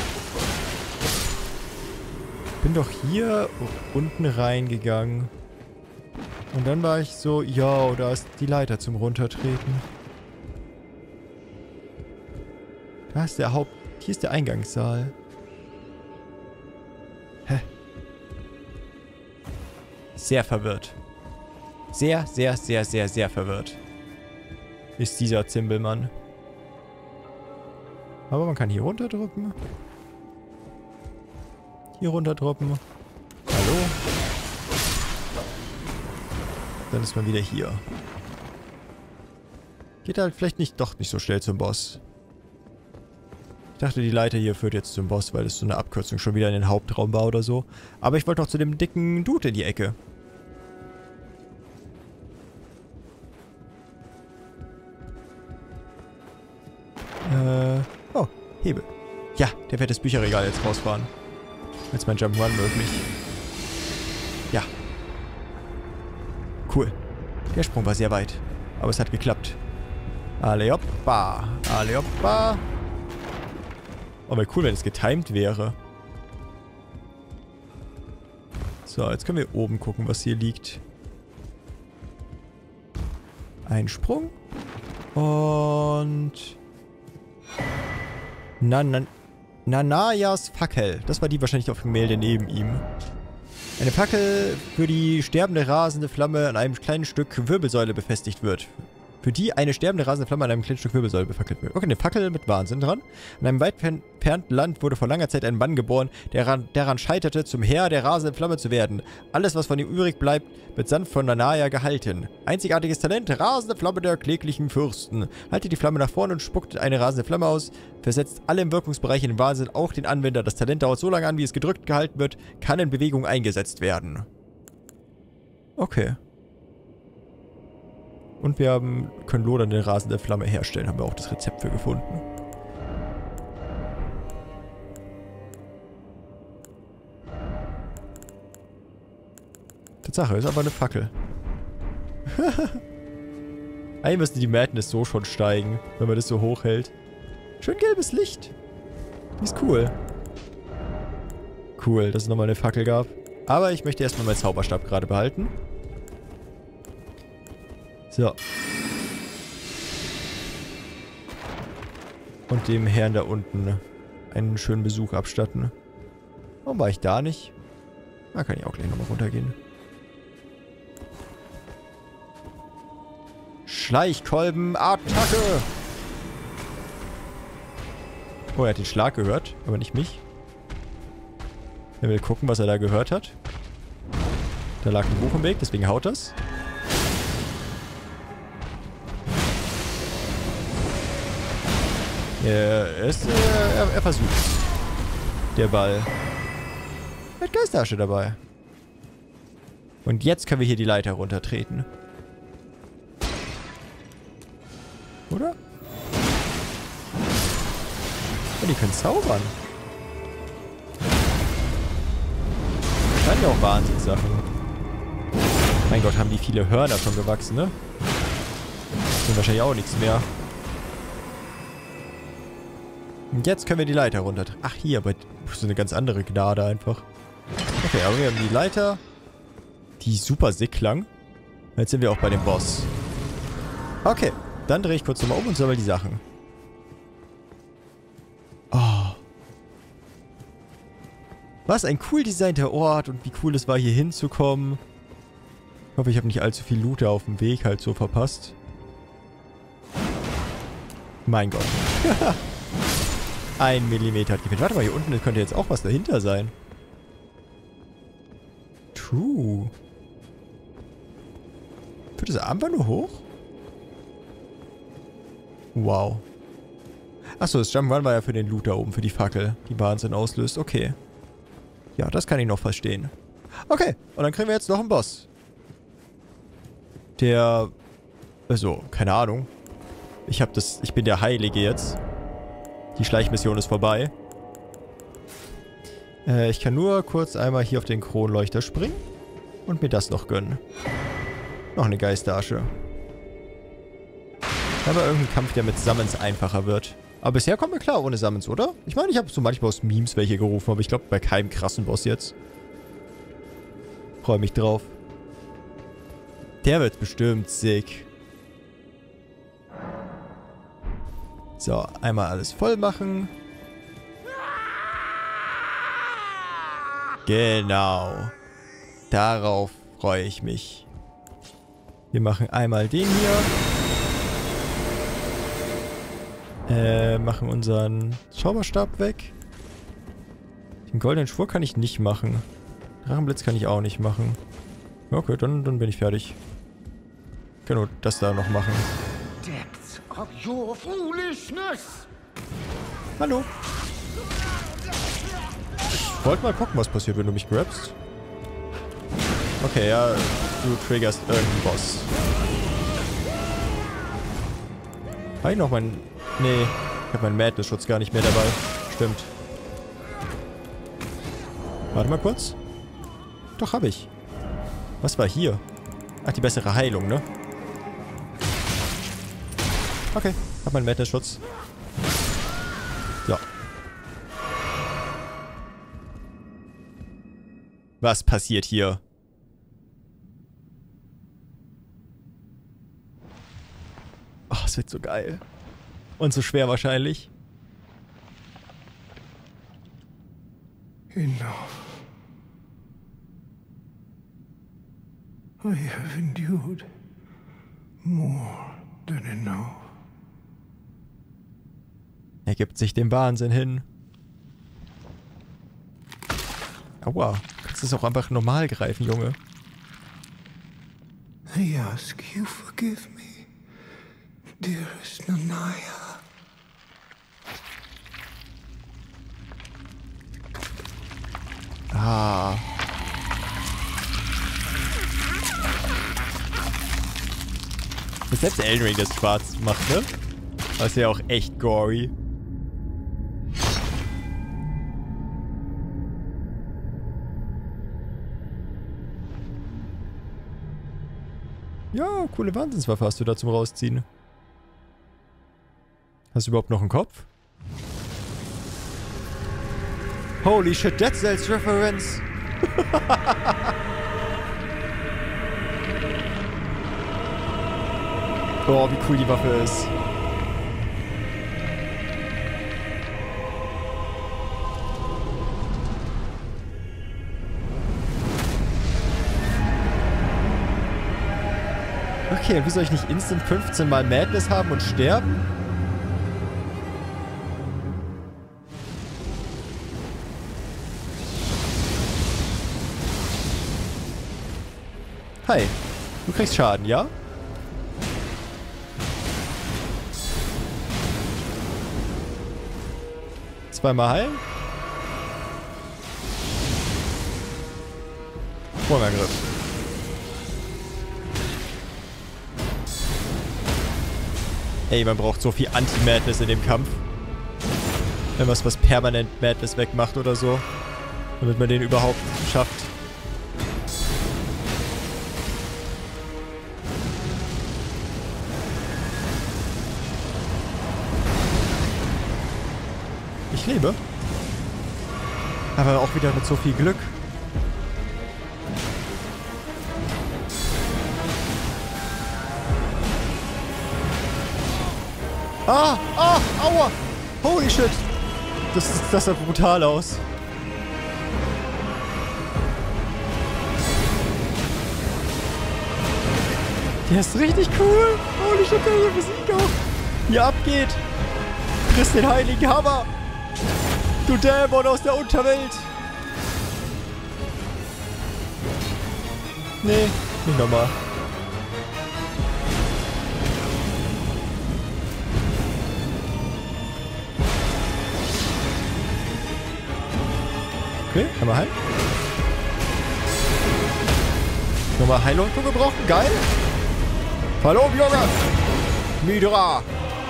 Speaker 1: Bin doch hier unten reingegangen. Und dann war ich so, ja, da ist die Leiter zum Runtertreten. Da ist der Haupt... Hier ist der Eingangssaal. Hä? Sehr verwirrt. Sehr, sehr, sehr, sehr, sehr verwirrt. Ist dieser Zimbelmann. Aber man kann hier runterdrücken. Hier runterdrücken. Hallo? Dann ist man wieder hier. Geht halt vielleicht nicht, doch nicht so schnell zum Boss. Ich dachte, die Leiter hier führt jetzt zum Boss, weil es so eine Abkürzung schon wieder in den Hauptraum war oder so. Aber ich wollte noch zu dem dicken Dude in die Ecke. Äh, oh, Hebel. Ja, der wird das Bücherregal jetzt rausfahren. Jetzt mein Jump'n'Run möglich. Ja. Cool. Der Sprung war sehr weit. Aber es hat geklappt. Ale hoppa. Ale hoppa. Oh, wäre cool, wenn es getimed wäre. So, jetzt können wir oben gucken, was hier liegt. Ein Sprung. Und... Nan Nanayas Fackel. Das war die wahrscheinlich auf dem Gemälde neben ihm. Eine Fackel, für die sterbende rasende Flamme an einem kleinen Stück Wirbelsäule befestigt wird. Für die eine sterbende rasende Flamme an einem kleinen Stück Wirbelsäule befackelt wird. Okay, eine Fackel mit Wahnsinn dran. In einem weit entfernten Land wurde vor langer Zeit ein Mann geboren, der daran, daran scheiterte, zum Herr der rasenden Flamme zu werden. Alles, was von ihm übrig bleibt, wird sanft von Nanaya gehalten. Einzigartiges Talent, rasende Flamme der kläglichen Fürsten. Haltet die Flamme nach vorne und spuckt eine rasende Flamme aus. Versetzt alle im Wirkungsbereich in den Wahnsinn, auch den Anwender. Das Talent dauert so lange an, wie es gedrückt gehalten wird, kann in Bewegung eingesetzt werden. Okay. Und wir haben, können lodernde rasende Flamme herstellen. Haben wir auch das Rezept für gefunden. Tatsache, ist aber eine Fackel. Eigentlich müsste die Madness so schon steigen, wenn man das so hoch hält. Schön gelbes Licht. Die ist cool. Cool, dass es nochmal eine Fackel gab. Aber ich möchte erstmal meinen Zauberstab gerade behalten. So. Und dem Herrn da unten einen schönen Besuch abstatten. Warum war ich da nicht? Da kann ich auch gleich nochmal runtergehen. Schleichkolben, Attacke! Oh, er hat den Schlag gehört, aber nicht mich. Er will gucken, was er da gehört hat. Da lag ein Buch im Weg, deswegen haut das. Er ist, äh, er, er versucht. Der Ball. Er hat Geisterasche dabei. Und jetzt können wir hier die Leiter runtertreten. Oder? Oh, die können zaubern. Scheint ja auch Wahnsinnssachen. Mein Gott, haben die viele Hörner schon gewachsen, ne? Das sind wahrscheinlich auch nichts mehr. Und jetzt können wir die Leiter runter. Ach, hier, aber so eine ganz andere Gnade einfach. Okay, aber wir haben die Leiter. Die super sick klang. Jetzt sind wir auch bei dem Boss. Okay, dann drehe ich kurz nochmal um und sammle die Sachen. Oh. Was ein cool designter Ort und wie cool es war, hier hinzukommen. Ich hoffe, ich habe nicht allzu viel Loot auf dem Weg halt so verpasst. Mein Gott. Ein Millimeter hat gefehlt. Warte mal, hier unten könnte jetzt auch was dahinter sein. True. Führt das einfach nur hoch? Wow. Achso, das Jump'n'Run war ja für den Loot da oben, für die Fackel, die Wahnsinn auslöst. Okay. Ja, das kann ich noch verstehen. Okay, und dann kriegen wir jetzt noch einen Boss. Der... Also, keine Ahnung. Ich hab das... Ich bin der Heilige jetzt. Die Schleichmission ist vorbei. Äh, ich kann nur kurz einmal hier auf den Kronleuchter springen. Und mir das noch gönnen. Noch eine Geisterasche. Aber irgendein Kampf, der mit Summons einfacher wird. Aber bisher kommen wir klar ohne Summons, oder? Ich meine, ich habe so manchmal aus Memes welche gerufen, aber ich glaube bei keinem krassen Boss jetzt. Freue mich drauf. Der wird bestimmt sick. So, einmal alles voll machen. Genau. Darauf freue ich mich. Wir machen einmal den hier. Äh, machen unseren Zauberstab weg. Den goldenen Schwur kann ich nicht machen. Drachenblitz kann ich auch nicht machen. Okay, dann, dann bin ich fertig. Ich kann nur das da noch machen.
Speaker 2: Depths of your foolishness.
Speaker 1: Hallo. Ich wollte mal gucken, was passiert, wenn du mich grabst. Okay, ja, du triggerst irgendeinen Boss. Habe ich noch mein... Nee, ich habe meinen Madness-Schutz gar nicht mehr dabei. Stimmt. Warte mal kurz. Doch, habe ich. Was war hier? Ach, die bessere Heilung, ne? Okay, hab meinen Madness-Schutz. So. Was passiert hier? Oh, es wird so geil. Und so schwer wahrscheinlich.
Speaker 2: Enough. I have endured more than enough.
Speaker 1: Er gibt sich dem Wahnsinn hin. Aua. Kannst du es auch einfach normal greifen, Junge?
Speaker 2: I ask you forgive me, dearest Nanaya.
Speaker 1: Ah. Dass selbst Elden Ring das schwarz macht, ne? Das ist ja auch echt gory. Ja, coole Wahnsinnswaffe hast du da zum Rausziehen. Hast du überhaupt noch einen Kopf? Holy shit, Dead Cells Reference! Oh, wie cool die Waffe ist. Okay, wie soll ich nicht instant fünfzehn Mal Madness haben und sterben? Hi, du kriegst Schaden, ja? Zweimal heilen. Vollangriff. Ey, man braucht so viel Anti-Madness in dem Kampf. Wenn man was permanent Madness wegmacht oder so. Damit man den überhaupt schafft. Ich lebe. Aber auch wieder mit so viel Glück. Ah! Ah! Aua! Holy shit! Das, das sah brutal aus. Der ist richtig cool! Holy shit, der Musik auch! Hier abgeht! Friss den heiligen Hammer! Du Dämon aus der Unterwelt! Nee, nicht nochmal. Okay, einmal heilen. Nochmal Heilung gebrochen, geil. Hallo, Junge! Midra!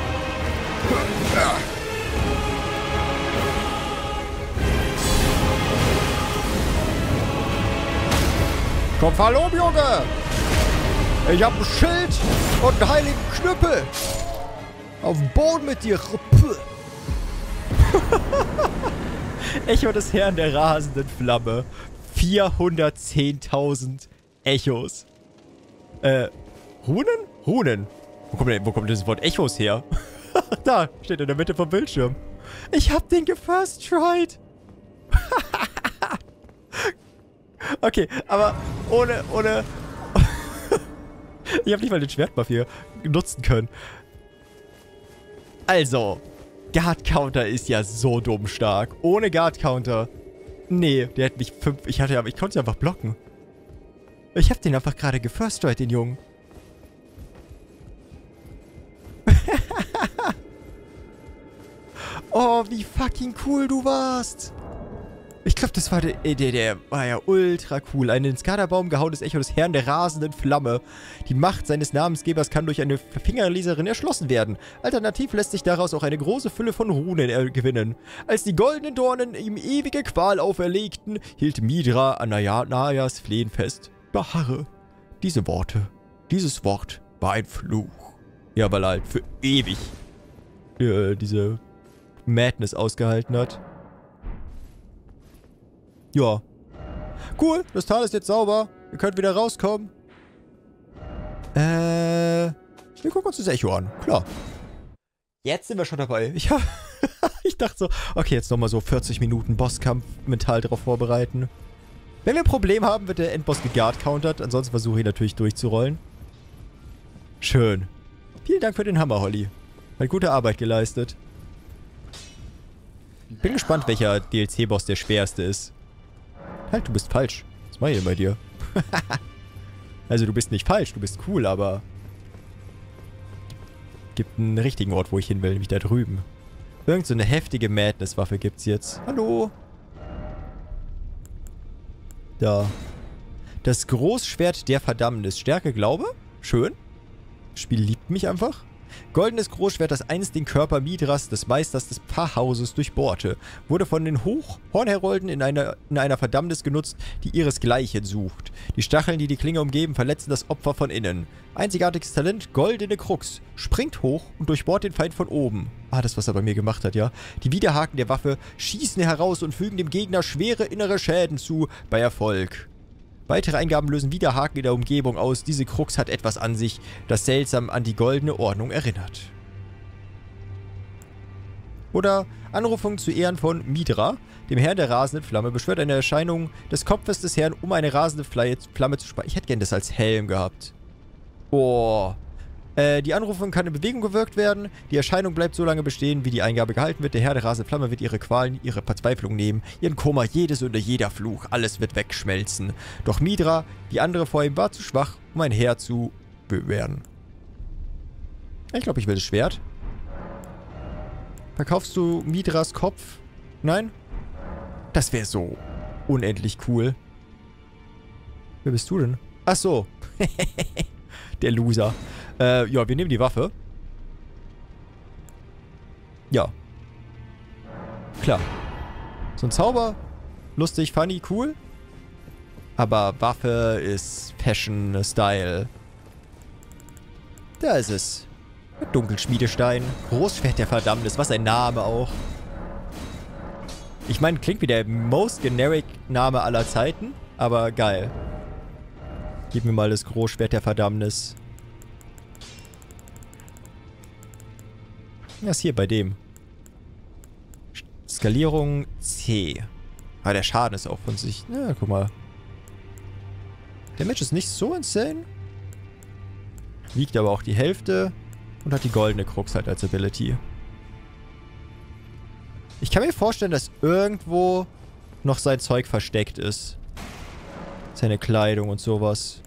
Speaker 1: Komm, Hallo, Junge! Ich hab ein Schild und einen heiligen Knüppel! Auf dem Boden mit dir! Echo des Herrn der rasenden Flamme. vierhundertzehntausend Echos. Äh, Runen? Runen. Wo kommt, denn, wo kommt das Wort Echos her? Da, steht in der Mitte vom Bildschirm. Ich hab den gefirst-tried. Okay, aber ohne, ohne... Ich habe nicht mal den Schwertbuff hier nutzen können. Also, Guard-Counter ist ja so dumm stark. Ohne Guard-Counter. Nee, der hat mich fünf... Ich hatte aber... Ich konnte sie einfach blocken. Ich habe den einfach gerade gefirst-right, den Jungen. Oh, wie fucking cool du warst. Ich glaube, das war der, der, der war ja ultra cool. Ein in den Skaderbaum gehauenes Echo des Herrn der rasenden Flamme. Die Macht seines Namensgebers kann durch eine Fingerleserin erschlossen werden. Alternativ lässt sich daraus auch eine große Fülle von Runen gewinnen. Als die goldenen Dornen ihm ewige Qual auferlegten, hielt Midra an Nayas Flehen fest. Beharre. Diese Worte, dieses Wort war ein Fluch. Ja, weil er halt für ewig äh, diese Madness ausgehalten hat. Ja. Cool, das Tal ist jetzt sauber. Ihr könnt wieder rauskommen. Äh, wir gucken uns das Echo an. Klar. Jetzt sind wir schon dabei. Ich, hab, ich dachte so, okay, jetzt nochmal so vierzig Minuten Bosskampf mental drauf vorbereiten. Wenn wir ein Problem haben, wird der Endboss gegard-countert. Ansonsten versuche ich natürlich durchzurollen. Schön. Vielen Dank für den Hammer, Holly. Hat gute Arbeit geleistet. Bin gespannt, welcher D L C-Boss der schwerste ist. Halt, du bist falsch. Was mache ich denn bei dir? Also, du bist nicht falsch, du bist cool, aber... Gibt einen richtigen Ort, wo ich hin will, nämlich da drüben. Irgend so eine heftige Madness-Waffe gibt's jetzt. Hallo? Da. Das Großschwert der Verdammnis. Stärke, Glaube? Schön. Das Spiel liebt mich einfach. Goldenes Großschwert, das einst den Körper Midras, des Meisters des Pfarrhauses, durchbohrte, wurde von den Hochhornherolden in einer, in einer Verdammnis genutzt, die ihresgleichen sucht. Die Stacheln, die die Klinge umgeben, verletzen das Opfer von innen. Einzigartiges Talent, goldene Krux. Springt hoch und durchbohrt den Feind von oben. Ah, das, was er bei mir gemacht hat, ja. Die Widerhaken der Waffe schießen heraus und fügen dem Gegner schwere innere Schäden zu, bei Erfolg. Weitere Eingaben lösen Widerhaken in der Umgebung aus. Diese Krux hat etwas an sich, das seltsam an die goldene Ordnung erinnert. Oder Anrufung zu Ehren von Midra, dem Herrn der rasenden Flamme, beschwört eine Erscheinung des Kopfes des Herrn, um eine rasende Flamme zu speichern. Ich hätte gern das als Helm gehabt. Boah. Äh, die Anrufung kann in Bewegung gewirkt werden. Die Erscheinung bleibt so lange bestehen, wie die Eingabe gehalten wird. Der Herr der rasenden Flamme wird ihre Qualen, ihre Verzweiflung nehmen, ihren Kummer, jede Sünde, jeder Fluch. Alles wird wegschmelzen. Doch Midra, die andere vor ihm, war zu schwach, um ein Herr zu werden. Ich glaube, ich will das Schwert. Verkaufst du Midras Kopf? Nein? Das wäre so unendlich cool. Wer bist du denn? Ach so. Der Loser. Äh, ja, wir nehmen die Waffe. Ja. Klar. So ein Zauber. Lustig, funny, cool. Aber Waffe ist Fashion, Style. Da ist es. Dunkelschmiedestein. Großschwert der Verdammnis. Was ein Name auch. Ich meine, klingt wie der most generic Name aller Zeiten. Aber geil. Gib mir mal das Großschwert der Verdammnis. Was ist hier bei dem? Skalierung C. Ah, der Schaden ist auch von sich. Ja, guck mal. Damage ist nicht so insane. Wiegt aber auch die Hälfte. Und hat die goldene Krux halt als Ability. Ich kann mir vorstellen, dass irgendwo noch sein Zeug versteckt ist. Seine Kleidung und sowas.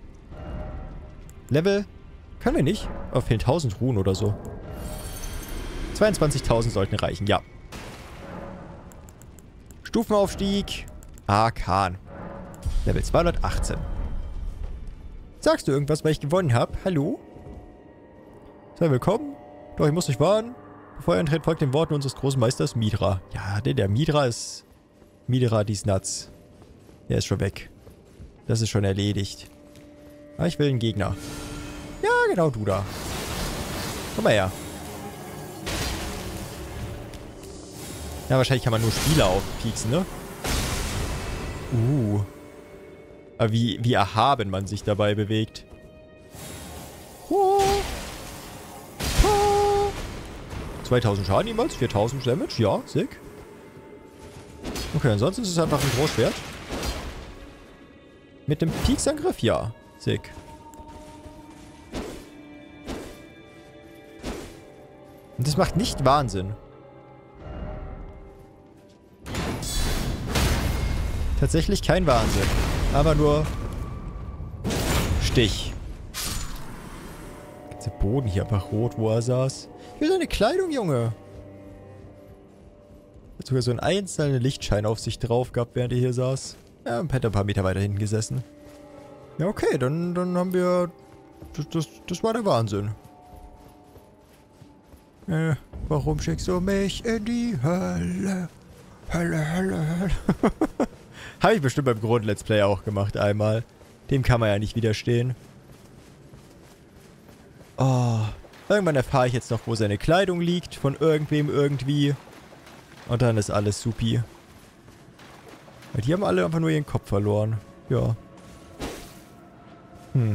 Speaker 1: Level? Können wir nicht. Aber fehlen tausend Runen oder so. zweiundzwanzigtausend sollten reichen, ja. Stufenaufstieg. Arkan. Level zweihundertachtzehn. Sagst du irgendwas, weil ich gewonnen habe? Hallo? Sei willkommen. Doch ich muss dich warnen. Bevor ihr antritt, folgt den Worten unseres großen Meisters Midra. Ja, der, der Midra ist... Midra, dies nuts. Der ist schon weg. Das ist schon erledigt. Aber ich will einen Gegner. Ja, genau du da. Komm mal her. Ja, wahrscheinlich kann man nur Spieler aufpieksen, ne? Uh. Aber wie, wie erhaben man sich dabei bewegt. Oh. Oh. zweitausend Schaden niemals, viertausend Damage, ja, sick. Okay, ansonsten ist es einfach ein Großschwert. Mit dem Pieksangriff? Ja. Sick. Und das macht nicht Wahnsinn. Tatsächlich kein Wahnsinn. Aber nur Stich. Der Boden hier einfach rot, wo er saß. Ich will seine Kleidung, Junge. Hat sogar so einen einzelnen Lichtschein auf sich drauf gehabt, während er hier saß. Ja, und hat ein paar Meter weiter hinten gesessen. Ja, okay, dann, dann haben wir... Das, das, das war der Wahnsinn. Äh, warum schickst du mich in die Hölle? Hölle, Hölle, Hölle. Habe ich bestimmt beim Grund-Let's Play auch gemacht einmal. Dem kann man ja nicht widerstehen. Oh. Irgendwann erfahre ich jetzt noch, wo seine Kleidung liegt. Von irgendwem irgendwie. Und dann ist alles supi. Weil die haben alle einfach nur ihren Kopf verloren. Ja. Hm.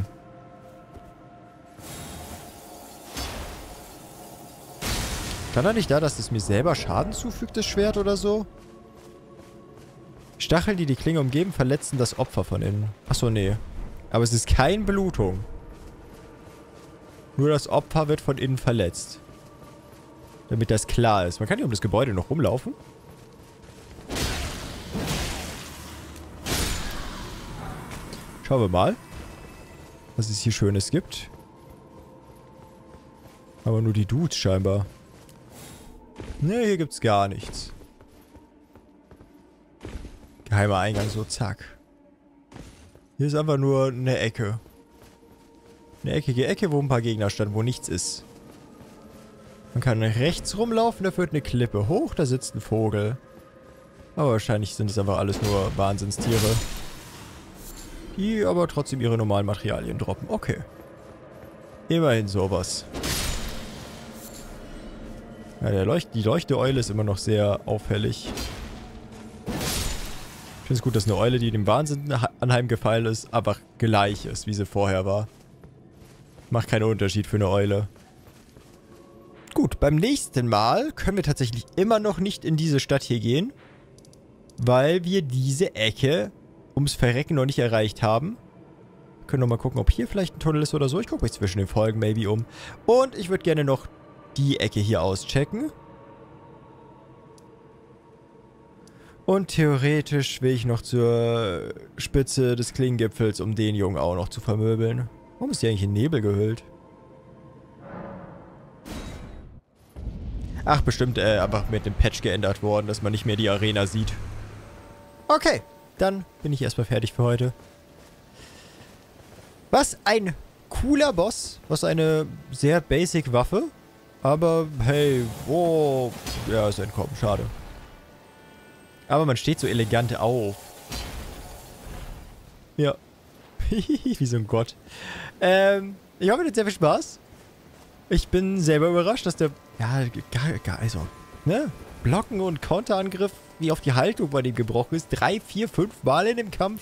Speaker 1: Stand da nicht da, dass es mir selber Schaden zufügt, das Schwert oder so? Stacheln, die die Klinge umgeben, verletzen das Opfer von innen. Achso, nee. Aber es ist keine Blutung. Nur das Opfer wird von innen verletzt. Damit das klar ist. Man kann hier um das Gebäude noch rumlaufen. Schauen wir mal, was es hier Schönes gibt. Aber nur die Dudes scheinbar. Ne, hier gibt's gar nichts. Geheimer Eingang, so zack. Hier ist einfach nur eine Ecke. Eine eckige Ecke, wo ein paar Gegner standen, wo nichts ist. Man kann rechts rumlaufen, da führt eine Klippe hoch, da sitzt ein Vogel. Aber wahrscheinlich sind es einfach alles nur Wahnsinnstiere. Die aber trotzdem ihre normalen Materialien droppen. Okay. Immerhin sowas. Ja, der Leucht die Leuchte-Eule ist immer noch sehr auffällig. Ich finde es gut, dass eine Eule, die dem Wahnsinn anheimgefallen ist, einfach gleich ist, wie sie vorher war. Macht keinen Unterschied für eine Eule. Gut, beim nächsten Mal können wir tatsächlich immer noch nicht in diese Stadt hier gehen. Weil wir diese Ecke ums Verrecken noch nicht erreicht haben. Wir können noch mal gucken, ob hier vielleicht ein Tunnel ist oder so. Ich gucke mich zwischen den Folgen maybe um. Und ich würde gerne noch die Ecke hier auschecken. Und theoretisch will ich noch zur Spitze des Klingengipfels, um den Jungen auch noch zu vermöbeln. Warum ist die eigentlich in Nebel gehüllt? Ach, bestimmt äh, einfach mit dem Patch geändert worden, dass man nicht mehr die Arena sieht. Okay, dann bin ich erstmal fertig für heute. Was ein cooler Boss. Was eine sehr basic Waffe. Aber hey, oh, ja, ist entkommen, schade. Aber man steht so elegant auf. Ja. Wie so ein Gott. Ähm, ich hoffe, ihr hattet sehr viel Spaß. Ich bin selber überrascht, dass der... Ja, gar, gar, also, ne? Blocken und Counterangriff, wie auf die Haltung bei dem gebrochen ist. Drei, vier, fünf Mal in dem Kampf.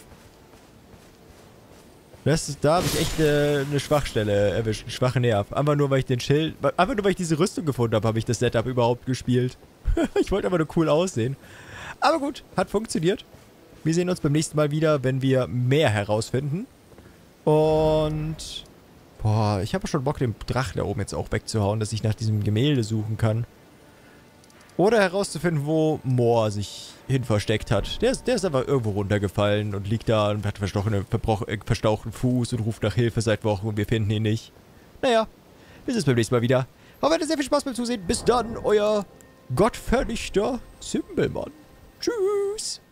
Speaker 1: Das ist, da habe ich echt äh, eine Schwachstelle erwischt, einen schwachen Nerv. Einfach nur, weil ich den Schild... Einfach nur, weil ich diese Rüstung gefunden habe, habe ich das Setup überhaupt gespielt. Ich wollte einfach nur cool aussehen. Aber gut, hat funktioniert. Wir sehen uns beim nächsten Mal wieder, wenn wir mehr herausfinden. Und... Boah, ich habe schon Bock, den Drachen da oben jetzt auch wegzuhauen, dass ich nach diesem Gemälde suchen kann. Oder herauszufinden, wo Moor sich hin versteckt hat. Der ist, der ist einfach irgendwo runtergefallen und liegt da und hat verstochene, äh, verstauchten Fuß und ruft nach Hilfe seit Wochen und wir finden ihn nicht. Naja, bis es beim nächsten Mal wieder. Hoffe, ihr hattet sehr viel Spaß beim Zusehen. Bis dann, euer Gottvernichter Zimbelmann. Tschüss.